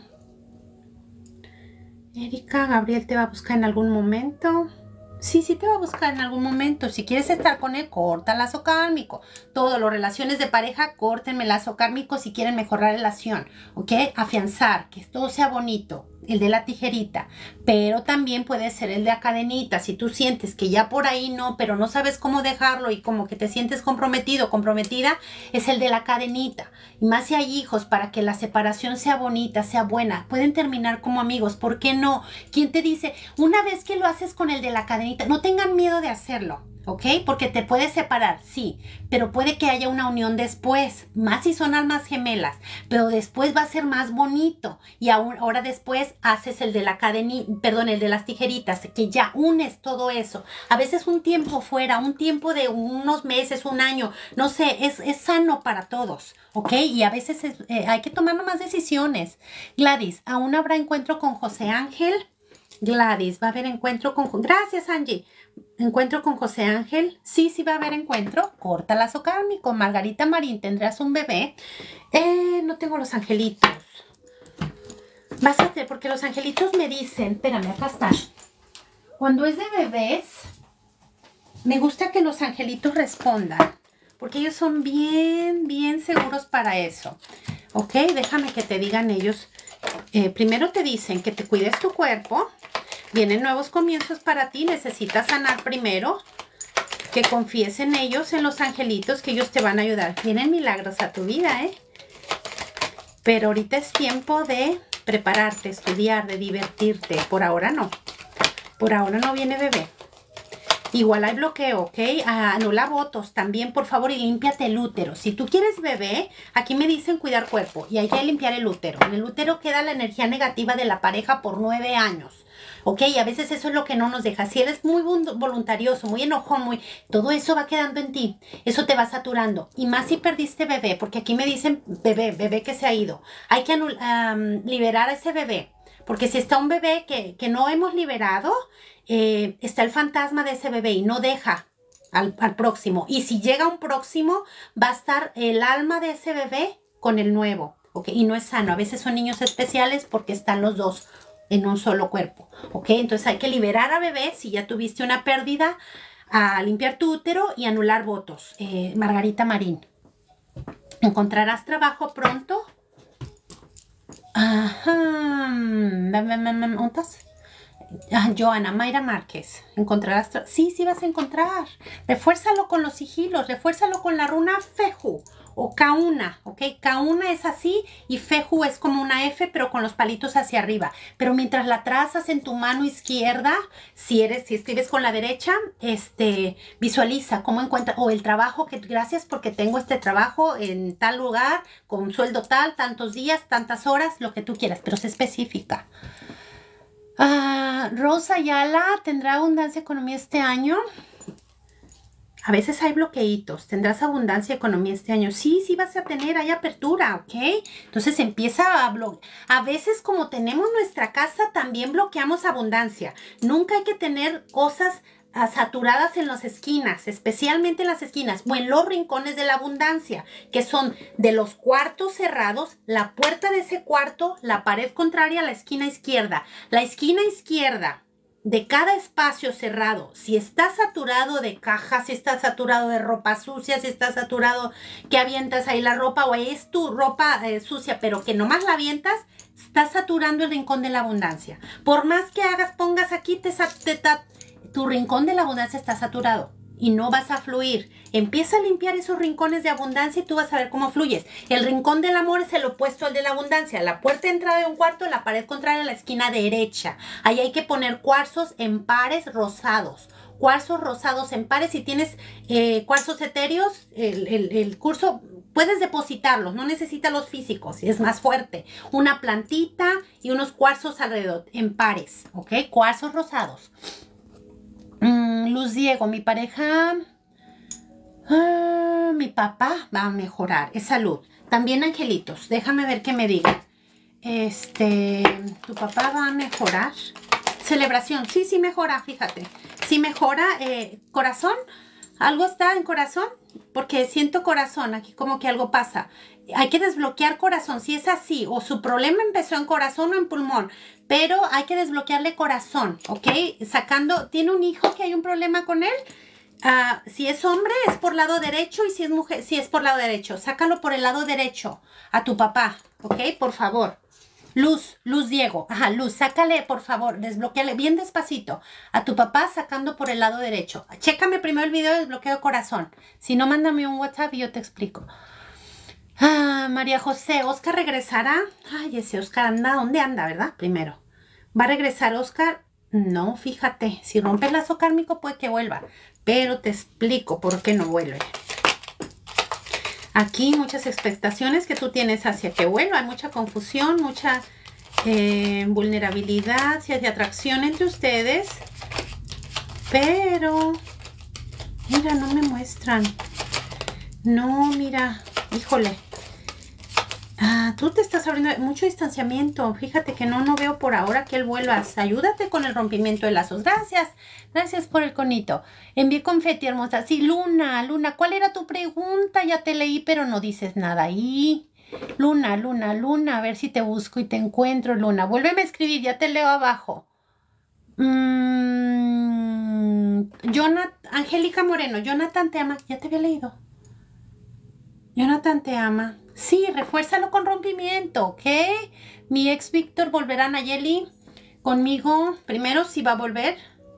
Erika, Gabriel te va a buscar en algún momento. Sí, sí te va a buscar en algún momento. Si quieres estar con él, corta lazo kármico. Todo, las relaciones de pareja, córtenme lazo kármico si quieren mejorar la relación. ¿Ok? Afianzar, que todo sea bonito. El de la tijerita. Pero también puede ser el de la cadenita. Si tú sientes que ya por ahí no, pero no sabes cómo dejarlo y como que te sientes comprometido, comprometida, es el de la cadenita. Y más si hay hijos, para que la separación sea bonita, sea buena. Pueden terminar como amigos. ¿Por qué no? ¿Quién te dice? Una vez que lo haces con el de la cadenita, no tengan miedo de hacerlo, ¿ok? Porque te puedes separar, sí, pero puede que haya una unión después, más si son almas gemelas, pero después va a ser más bonito y ahora después haces el de la cadenita, perdón, el de las tijeritas, que ya unes todo eso. A veces un tiempo fuera, un tiempo de unos meses, un año, no sé, es sano para todos, ¿ok? Y a veces hay que tomar más decisiones. Gladys, ¿aún habrá encuentro con José Ángel? Gladys, va a haber encuentro con... Gracias, Angie. ¿Encuentro con José Ángel? Sí, sí va a haber encuentro. Corta lazo kármico. Margarita Marín, ¿tendrás un bebé? No tengo los angelitos. porque los angelitos me dicen, espérame, acá está. Cuando es de bebés, me gusta que los angelitos respondan, porque ellos son bien seguros para eso. Ok, déjame que te digan ellos. Primero te dicen que te cuides tu cuerpo. Vienen nuevos comienzos para ti. Necesitas sanar primero. Que confíes en ellos, en los angelitos, que ellos te van a ayudar. Vienen milagros a tu vida, ¿eh? Pero ahorita es tiempo de prepararte, estudiar, de divertirte. Por ahora no. Por ahora no viene bebé. Igual hay bloqueo, ¿ok? Anula votos también, por favor, y límpiate el útero. Si tú quieres bebé, aquí me dicen cuidar cuerpo y hay que limpiar el útero. En el útero queda la energía negativa de la pareja por 9 años, ¿ok? Y a veces eso es lo que no nos deja. Si eres muy voluntarioso, muy enojón, todo eso va quedando en ti. Eso te va saturando. Y más si perdiste bebé, porque aquí me dicen bebé que se ha ido. Hay que liberar a ese bebé. Porque si está un bebé que no hemos liberado, está el fantasma de ese bebé y no deja al próximo. Y si llega un próximo, va a estar el alma de ese bebé con el nuevo. ¿Ok? Y no es sano. A veces son niños especiales porque están los dos en un solo cuerpo. ¿Ok? Entonces hay que liberar a bebé si ya tuviste una pérdida, a limpiar tu útero y anular votos. Margarita Marín. ¿Encontrarás trabajo pronto? Ajá. ¿Untas? Joana, Mayra Márquez, ¿encontrarás? Sí vas a encontrar. Refuérzalo con los sigilos, refuérzalo con la runa Feju o Kauna, ¿ok? Kauna es así y Feju es como una F, pero con los palitos hacia arriba. Pero mientras la trazas en tu mano izquierda, si escribes con la derecha, visualiza cómo encuentras, o el trabajo que, gracias porque tengo este trabajo en tal lugar, con sueldo tal, tantos días, tantas horas, lo que tú quieras, pero se especifica. Rosa Ayala, ¿tendrá abundancia economía este año? A veces hay bloqueitos. ¿Tendrás abundancia economía este año? Sí vas a tener, hay apertura, ¿ok? Entonces empieza a bloquear. A veces como tenemos nuestra casa, también bloqueamos abundancia. Nunca hay que tener cosas saturadas en las esquinas, especialmente en las esquinas o en los rincones de la abundancia, que son de los cuartos cerrados, la puerta de ese cuarto, la pared contraria a la esquina izquierda. La esquina izquierda de cada espacio cerrado, si está saturado de cajas, si está saturado de ropa sucia, si está saturado que avientas ahí la ropa o es tu ropa sucia, pero que nomás la avientas, está saturando el rincón de la abundancia. Por más que pongas aquí, tu rincón de la abundancia está saturado y no vas a fluir. Empieza a limpiar esos rincones de abundancia y tú vas a ver cómo fluyes. El rincón del amor es el opuesto al de la abundancia. La puerta de entrada de un cuarto, la pared contraria a la esquina derecha. Ahí hay que poner cuarzos en pares rosados. Cuarzos rosados en pares. Si tienes cuarzos etéreos, el curso puedes depositarlos. No necesitas los físicos. Es más fuerte. Una plantita y unos cuarzos alrededor en pares. ¿Ok? Cuarzos rosados. Luz Diego, mi pareja, mi papá va a mejorar, es salud. También angelitos, déjame ver qué me digan. Tu papá va a mejorar. Celebración, sí mejora, fíjate. Sí mejora, corazón, algo está en corazón, porque siento corazón, aquí como que algo pasa. Hay que desbloquear corazón, si es así, o su problema empezó en corazón o en pulmón, pero hay que desbloquearle corazón, ¿ok? ¿Tiene un hijo que hay un problema con él? Si es hombre, es por lado derecho, y si es mujer, sí es por lado derecho. Sácalo por el lado derecho a tu papá, ¿ok? Por favor. Luz Diego, Luz, sácale, por favor, desbloqueale bien despacito a tu papá sacando por el lado derecho. Chécame primero el video de desbloqueo de corazón. Si no, mándame un WhatsApp y yo te explico. María José, ¿Oscar regresará? Ay, ese Oscar anda, ¿dónde anda, verdad? Primero. ¿Va a regresar Oscar? No, fíjate, si rompe el lazo kármico puede que vuelva, pero te explico por qué no vuelve. Aquí muchas expectaciones que tú tienes hacia que vuelva, hay mucha confusión, mucha vulnerabilidad, si hay atracción entre ustedes, pero mira, no me muestran. No, mira, híjole. Tú te estás abriendo mucho distanciamiento. Fíjate que no veo por ahora que él vuelvas. Ayúdate con el rompimiento de lazos. Gracias por el conito. Envié confeti, hermosa. Sí, Luna, ¿cuál era tu pregunta? Ya te leí, pero no dices nada ahí. Luna, Luna, Luna, a ver si te busco y te encuentro, Luna. Vuélveme a escribir, ya te leo abajo. Angélica Moreno, Jonathan te ama. Ya te había leído. Jonathan te ama. Sí, refuérzalo con rompimiento, ¿ok? Mi ex Víctor volverá, Nayeli, conmigo. Primero, si va a volver.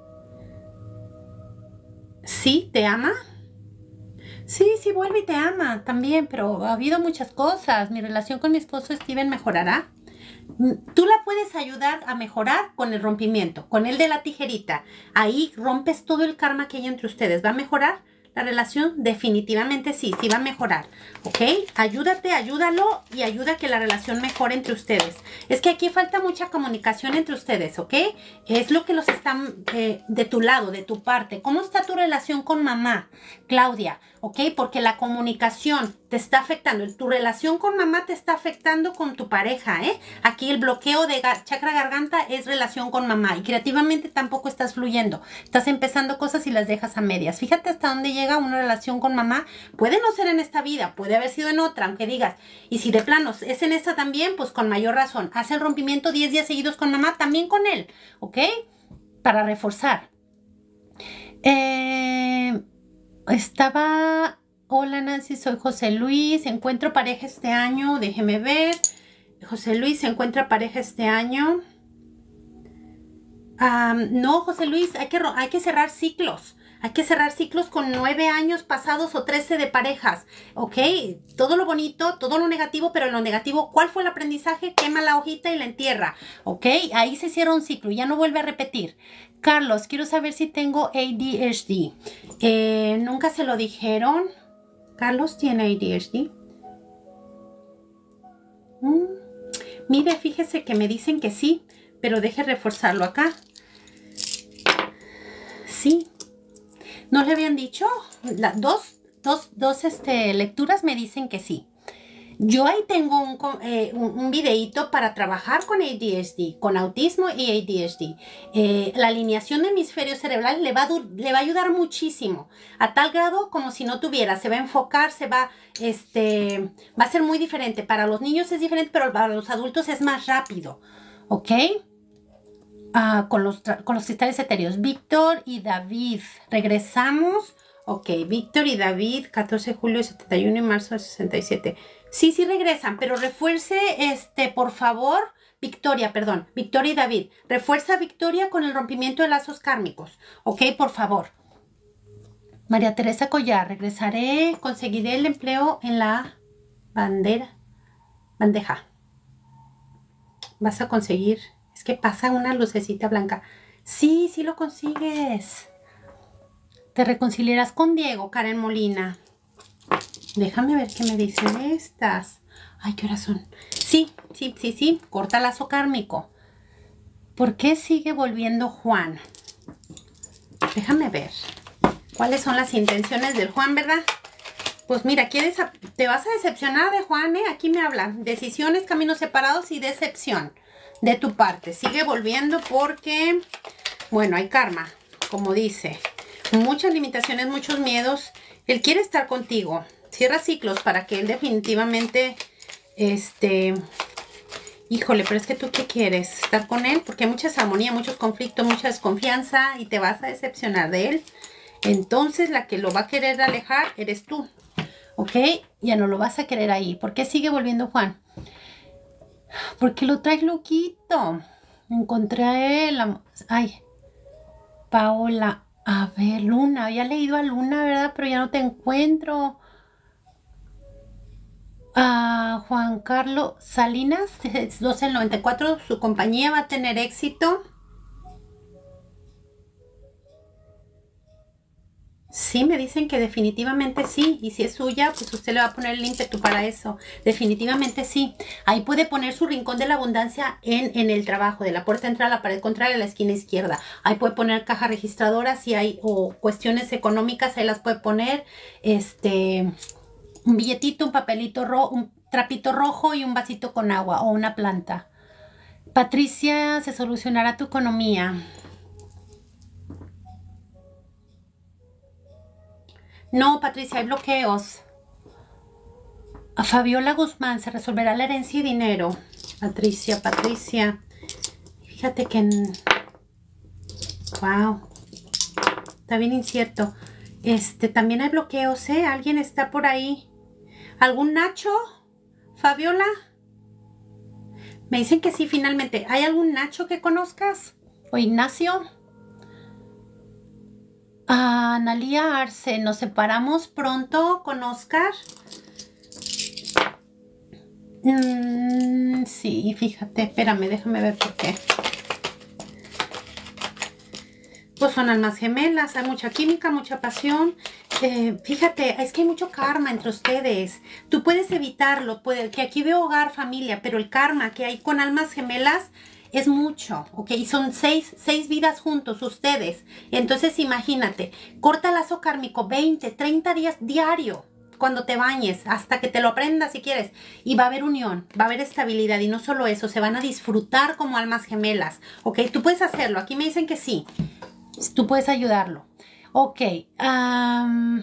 Sí, te ama. Sí, sí, vuelve y te ama también, pero ha habido muchas cosas. Mi relación con mi esposo Steven mejorará. Tú la puedes ayudar a mejorar con el rompimiento, con el de la tijerita. Ahí rompes todo el karma que hay entre ustedes. ¿Va a mejorar la relación? Definitivamente sí, sí va a mejorar. ¿Ok? Ayúdate, ayúdalo y ayuda a que la relación mejore entre ustedes. Es que aquí falta mucha comunicación entre ustedes, ¿ok? Es lo que los están de tu lado, de tu parte. ¿Cómo está tu relación con mamá, Claudia? ¿Ok? Porque la comunicación te está afectando. Tu relación con mamá te está afectando con tu pareja, ¿eh? Aquí el bloqueo de chakra garganta es relación con mamá. Y creativamente tampoco estás fluyendo. Estás empezando cosas y las dejas a medias. Fíjate hasta dónde llega una relación con mamá. Puede no ser en esta vida, puede haber sido en otra, aunque digas. Y si de planos es en esta también, pues con mayor razón. Haz el rompimiento 10 días seguidos con mamá, también con él, ¿ok? Para reforzar. Hola Nancy, soy José Luis, encuentro pareja este año, déjeme ver. José Luis, ¿se encuentra pareja este año? No, José Luis, hay que cerrar ciclos. Hay que cerrar ciclos con 9 años pasados o 13 de parejas, ¿ok? Todo lo bonito, todo lo negativo, pero lo negativo, ¿cuál fue el aprendizaje? Quema la hojita y la entierra, ¿ok? Ahí se cierra un ciclo y ya no vuelve a repetir. Carlos, quiero saber si tengo ADHD. Nunca se lo dijeron. Carlos tiene ADHD. Mire, fíjese que me dicen que sí, pero deje reforzarlo acá. Sí. ¿No le habían dicho? Dos lecturas me dicen que sí. Yo ahí tengo un videíto para trabajar con ADHD, con autismo y ADHD. La alineación de hemisferio cerebral le va a ayudar muchísimo, a tal grado como si no tuviera. Se va a enfocar, va a ser muy diferente. Para los niños es diferente, pero para los adultos es más rápido, ¿ok? Con los cristales etéreos. Víctor y David. Regresamos. Ok, Víctor y David, 14 de julio de 71 y marzo de 67. Sí, sí regresan, pero refuerce, por favor, Victoria y David. Refuerza a Victoria con el rompimiento de lazos kármicos. Ok, por favor. María Teresa Collar, regresaré, conseguiré el empleo en la bandeja. Vas a conseguir, es que pasa una lucecita blanca. Sí, sí lo consigues. Te reconciliarás con Diego, Karen Molina. Déjame ver qué me dicen estas. Ay, ¿qué horas son? Sí. Corta lazo kármico. ¿Por qué sigue volviendo Juan? Déjame ver. ¿Cuáles son las intenciones del Juan, verdad? Pues mira, te vas a decepcionar de Juan, ¿eh? Aquí me habla. Decisiones, caminos separados y decepción de tu parte. Sigue volviendo porque, bueno, hay karma, como dice. Muchas limitaciones, muchos miedos. Él quiere estar contigo. Cierra ciclos para que él definitivamente, híjole, pero es que tú ¿qué quieres? ¿Estar con él? Porque hay mucha desarmonía, muchos conflictos, mucha desconfianza y te vas a decepcionar de él. Entonces la que lo va a querer alejar eres tú, ¿ok? Ya no lo vas a querer ahí. ¿Por qué sigue volviendo Juan? Porque lo traes loquito. Encontré a él. Ay, Paola. A ver, Luna. Había leído a Luna, ¿verdad? Pero ya no te encuentro. Juan Carlos Salinas, 1294. Su compañía va a tener éxito. Sí, me dicen que definitivamente sí. Y si es suya, pues usted le va a poner el ímpetu para eso. Definitivamente sí. Ahí puede poner su rincón de la abundancia en el trabajo. De la puerta de entrada a la pared contraria a la esquina izquierda. Ahí puede poner caja registradora si hay o cuestiones económicas. Ahí las puede poner. Un billetito, un papelito rojo, un trapito rojo y un vasito con agua o una planta. Patricia, se solucionará tu economía. No, Patricia, hay bloqueos. A Fabiola Guzmán, se resolverá la herencia y dinero. Patricia. Fíjate que... Wow. Está bien incierto. También hay bloqueos, ¿eh? ¿Alguien está por ahí? ¿Algún Nacho? ¿Fabiola? Me dicen que sí, finalmente. ¿Hay algún Nacho que conozcas? ¿O Ignacio? Analía Arce, ¿nos separamos pronto con Oscar? Sí, fíjate, espérame, déjame ver por qué. Pues son almas gemelas, hay mucha química, mucha pasión. Fíjate, es que hay mucho karma entre ustedes. Tú puedes evitarlo, que aquí veo hogar, familia, pero el karma que hay con almas gemelas es mucho, ¿ok? Y son seis vidas juntos ustedes. Entonces imagínate, corta lazo kármico 20, 30 días diario. Cuando te bañes, hasta que te lo aprendas si quieres. Y va a haber unión, va a haber estabilidad. Y no solo eso, se van a disfrutar como almas gemelas, ¿ok? Tú puedes hacerlo, aquí me dicen que sí. Tú puedes ayudarlo. Ok. Ya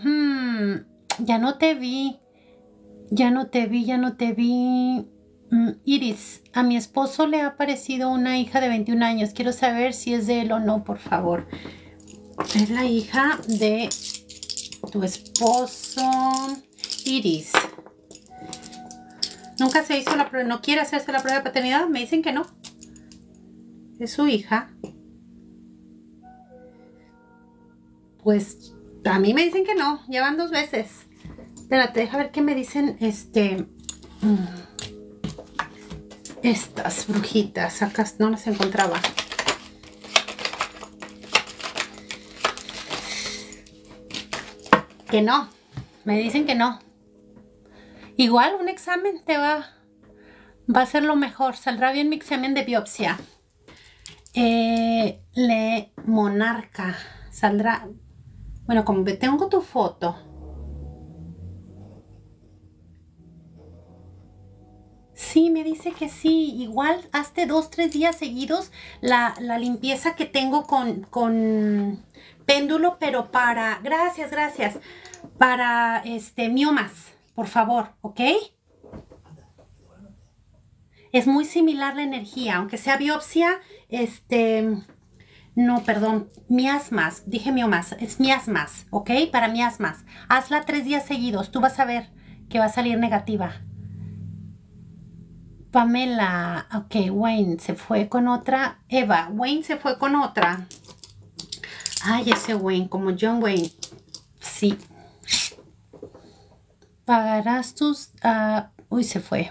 no te vi. Iris, a mi esposo le ha aparecido una hija de 21 años. Quiero saber si es de él o no, por favor. Es la hija de tu esposo, Iris. Nunca se hizo la prueba. ¿No quiere hacerse la prueba de paternidad? Me dicen que no. Es su hija. Pues a mí me dicen que no, ya van 2 veces. Espérate, deja ver qué me dicen estas brujitas. Acá no las encontraba. Que no, me dicen que no. Igual un examen te va a ser lo mejor. Saldrá bien mi examen de biopsia. Monarca. Saldrá... Bueno, como tengo tu foto. Sí, me dice que sí. Igual hazte 2, 3 días seguidos la limpieza que tengo con péndulo, pero para... Gracias. Para miomas, por favor, ¿ok? Es muy similar la energía, aunque sea biopsia, no, perdón, miasmas, dije miomas, es miasmas, ¿ok? Para miasmas. Hazla 3 días seguidos, tú vas a ver que va a salir negativa. Pamela, ok, Wayne se fue con otra. Eva, Wayne se fue con otra. Ay, ese Wayne, como John Wayne. Sí. Pagarás tus... uy, se fue.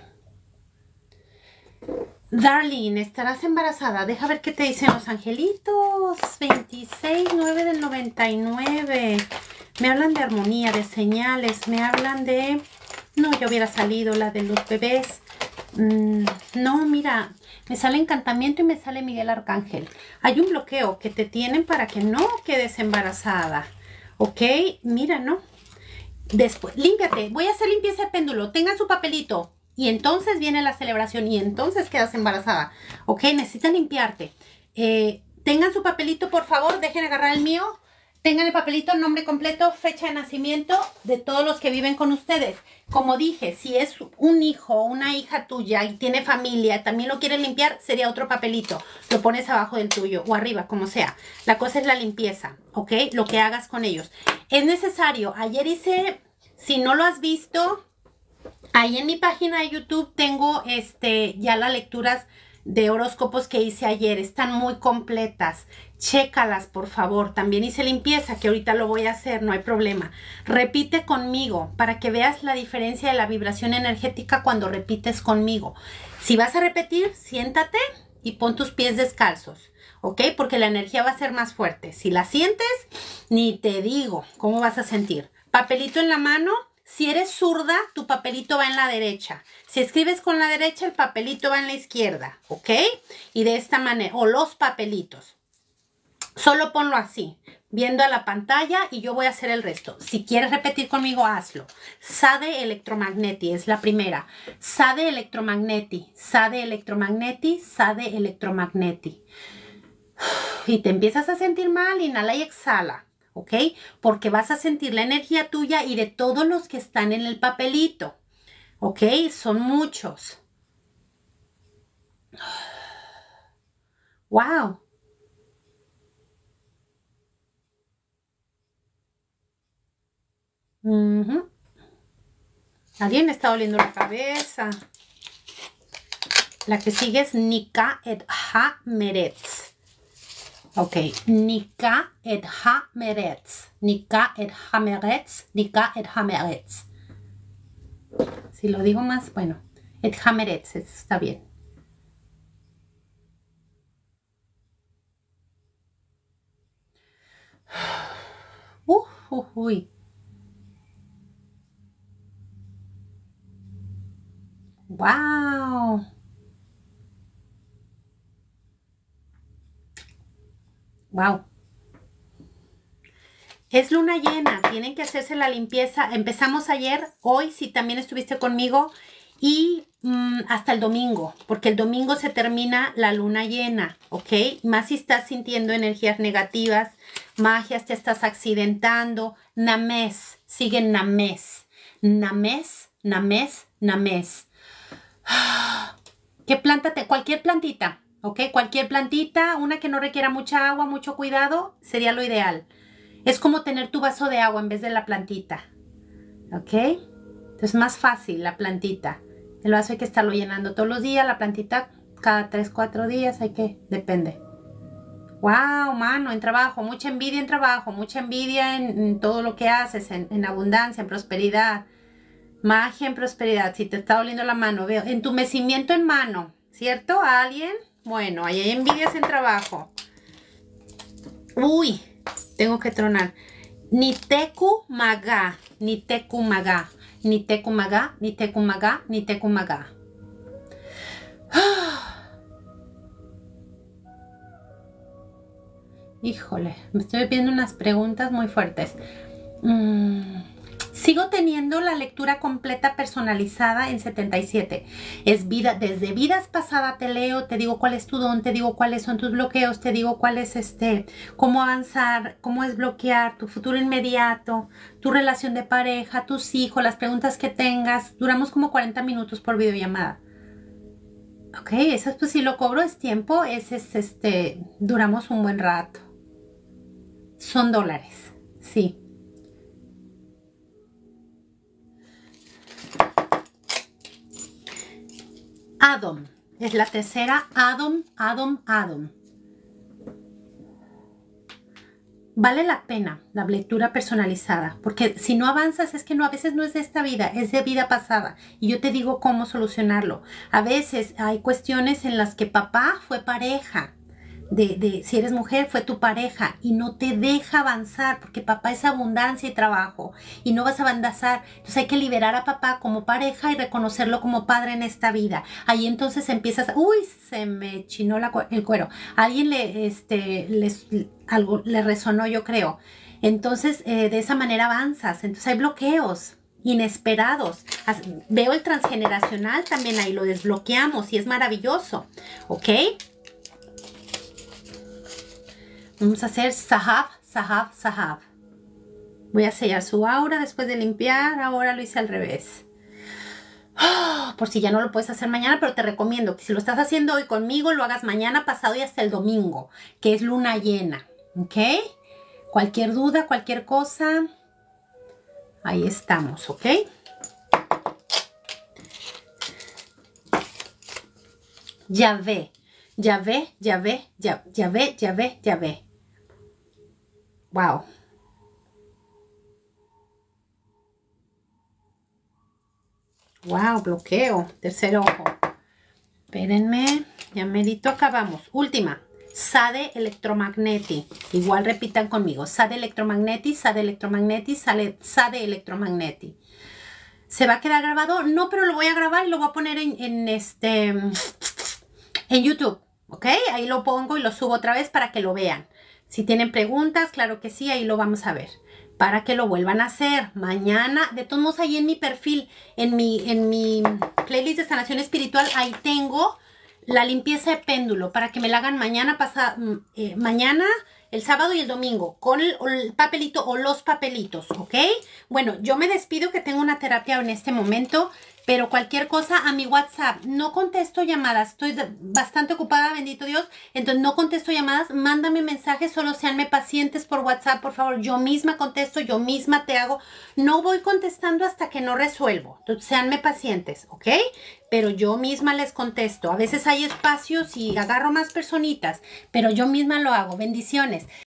Darling, estarás embarazada. Deja ver qué te dicen los angelitos. 26/9 del 99. Me hablan de armonía, de señales. Me hablan de... No, yo hubiera salido la de los bebés. No, mira, me sale encantamiento y me sale Miguel Arcángel. Hay un bloqueo que te tienen para que no quedes embarazada. ¿Ok? Mira, ¿no? Después, límpiate. Voy a hacer limpieza de péndulo. Tengan su papelito. Y entonces viene la celebración y entonces quedas embarazada. ¿Ok? Necesitan limpiarte. Tengan su papelito, por favor. Dejen agarrar el mío. Tengan el papelito, nombre completo, fecha de nacimiento de todos los que viven con ustedes. Como dije, si es un hijo o una hija tuya y tiene familia, también lo quieren limpiar, sería otro papelito. Lo pones abajo del tuyo o arriba, como sea. La cosa es la limpieza, ¿ok? Lo que hagas con ellos. Es necesario. Ayer hice, si no lo has visto... Ahí en mi página de YouTube tengo ya las lecturas de horóscopos que hice ayer. Están muy completas. Chécalas, por favor. También hice limpieza, que ahorita lo voy a hacer, no hay problema. Repite conmigo para que veas la diferencia de la vibración energética cuando repites conmigo. Si vas a repetir, siéntate y pon tus pies descalzos, ¿ok? Porque la energía va a ser más fuerte. Si la sientes, ni te digo cómo vas a sentir. Papelito en la mano. Si eres zurda, tu papelito va en la derecha. Si escribes con la derecha, el papelito va en la izquierda, ¿ok? Y de esta manera, o los papelitos. Solo ponlo así, viendo a la pantalla y yo voy a hacer el resto. Si quieres repetir conmigo, hazlo. Sade Electromagneti es la primera. Sade Electromagneti, Sade Electromagneti, Sade Electromagneti. Y te empiezas a sentir mal, inhala y exhala. ¿Ok? Porque vas a sentir la energía tuya y de todos los que están en el papelito. ¿ok? Son muchos. ¡Wow! Ujú. Alguien me está doliendo la cabeza. La que sigue es Nika et Ha-Meretz. Ok, Nika et Ha-Meretz. Nika et Ha-Meretz. Nika et Ha-Meretz. Si lo digo más, bueno. Et Ha-Meretz, está bien. Uy. Wow. Wow. Es luna llena, tienen que hacerse la limpieza. Empezamos ayer, hoy si también estuviste conmigo y hasta el domingo, porque el domingo se termina la luna llena, ¿ok? Más si estás sintiendo energías negativas, magias, te estás accidentando. Names, sigue Names. Names, Names, Names. ¿Qué planta cualquier plantita, ¿ok? Cualquier plantita, una que no requiera mucha agua, mucho cuidado, sería lo ideal. Es como tener tu vaso de agua en vez de la plantita, ¿ok? Entonces más fácil la plantita. El vaso hay que estarlo llenando todos los días, la plantita cada 3, 4 días, depende. Wow, mano, en trabajo, mucha envidia en trabajo, mucha envidia en todo lo que haces, en abundancia, en prosperidad. Magia en prosperidad, si te está doliendo la mano, veo entumecimiento en mano, ¿cierto? ¿A alguien? Bueno, ahí hay envidias en trabajo. Uy, tengo que tronar. Niteku maga, Niteku maga, Niteku maga, Niteku maga, Niteku maga. Híjole, me estoy viendo unas preguntas muy fuertes. Sigo teniendo la lectura completa personalizada en 77. Es vida, desde vidas pasadas te leo, te digo cuál es tu don, te digo cuáles son tus bloqueos, te digo cuál es cómo avanzar, cómo desbloquear tu futuro inmediato, tu relación de pareja, tus hijos, las preguntas que tengas. Duramos como 40 minutos por videollamada. Ok, eso pues si lo cobro es tiempo, duramos un buen rato. Son dólares, sí. Adam, es la tercera, Adam. Vale la pena la lectura personalizada, porque si no avanzas es que no, a veces no es de esta vida, es de vida pasada. Y yo te digo cómo solucionarlo. A veces hay cuestiones en las que papá fue pareja. Si eres mujer, fue tu pareja y no te deja avanzar porque papá es abundancia y trabajo y no vas a avanzar. Entonces hay que liberar a papá como pareja y reconocerlo como padre en esta vida. Ahí entonces empiezas, uy, se me chinó el cuero. A alguien algo le resonó, yo creo. Entonces de esa manera avanzas. Entonces hay bloqueos inesperados. Veo el transgeneracional también, ahí lo desbloqueamos y es maravilloso, ¿ok? Vamos a hacer Sahab. Voy a sellar su aura después de limpiar. Ahora lo hice al revés. Por si ya no lo puedes hacer mañana, pero te recomiendo que si lo estás haciendo hoy conmigo, lo hagas mañana, pasado y hasta el domingo, que es luna llena. ¿Ok? Cualquier duda, cualquier cosa, ahí estamos, ¿ok? Yahvé. Wow. Wow, bloqueo. Tercer ojo. Espérenme. Ya medito, acabamos. Última. Sade Electromagneti. Igual repitan conmigo. Sade Electromagneti, Sade Electromagneti, Sade Electromagneti. ¿Se va a quedar grabado? No, pero lo voy a grabar y lo voy a poner en YouTube. ¿Ok? Ahí lo pongo y lo subo otra vez para que lo vean. Si tienen preguntas, claro que sí, ahí lo vamos a ver. Para que lo vuelvan a hacer. Mañana, de todos modos, ahí en mi perfil, en mi playlist de sanación espiritual, ahí tengo la limpieza de péndulo para que me la hagan mañana, mañana, el sábado y el domingo, con el papelito o los papelitos, ¿ok? Bueno, yo me despido, que tengo una terapia en este momento. Pero cualquier cosa a mi WhatsApp, no contesto llamadas, estoy bastante ocupada, bendito Dios, entonces no contesto llamadas, mándame mensajes, solo seanme pacientes por WhatsApp, por favor, yo misma contesto, yo misma te hago, no voy contestando hasta que no resuelvo, entonces seanme pacientes, ¿ok? Pero yo misma les contesto, a veces hay espacios y agarro más personitas, pero yo misma lo hago, bendiciones.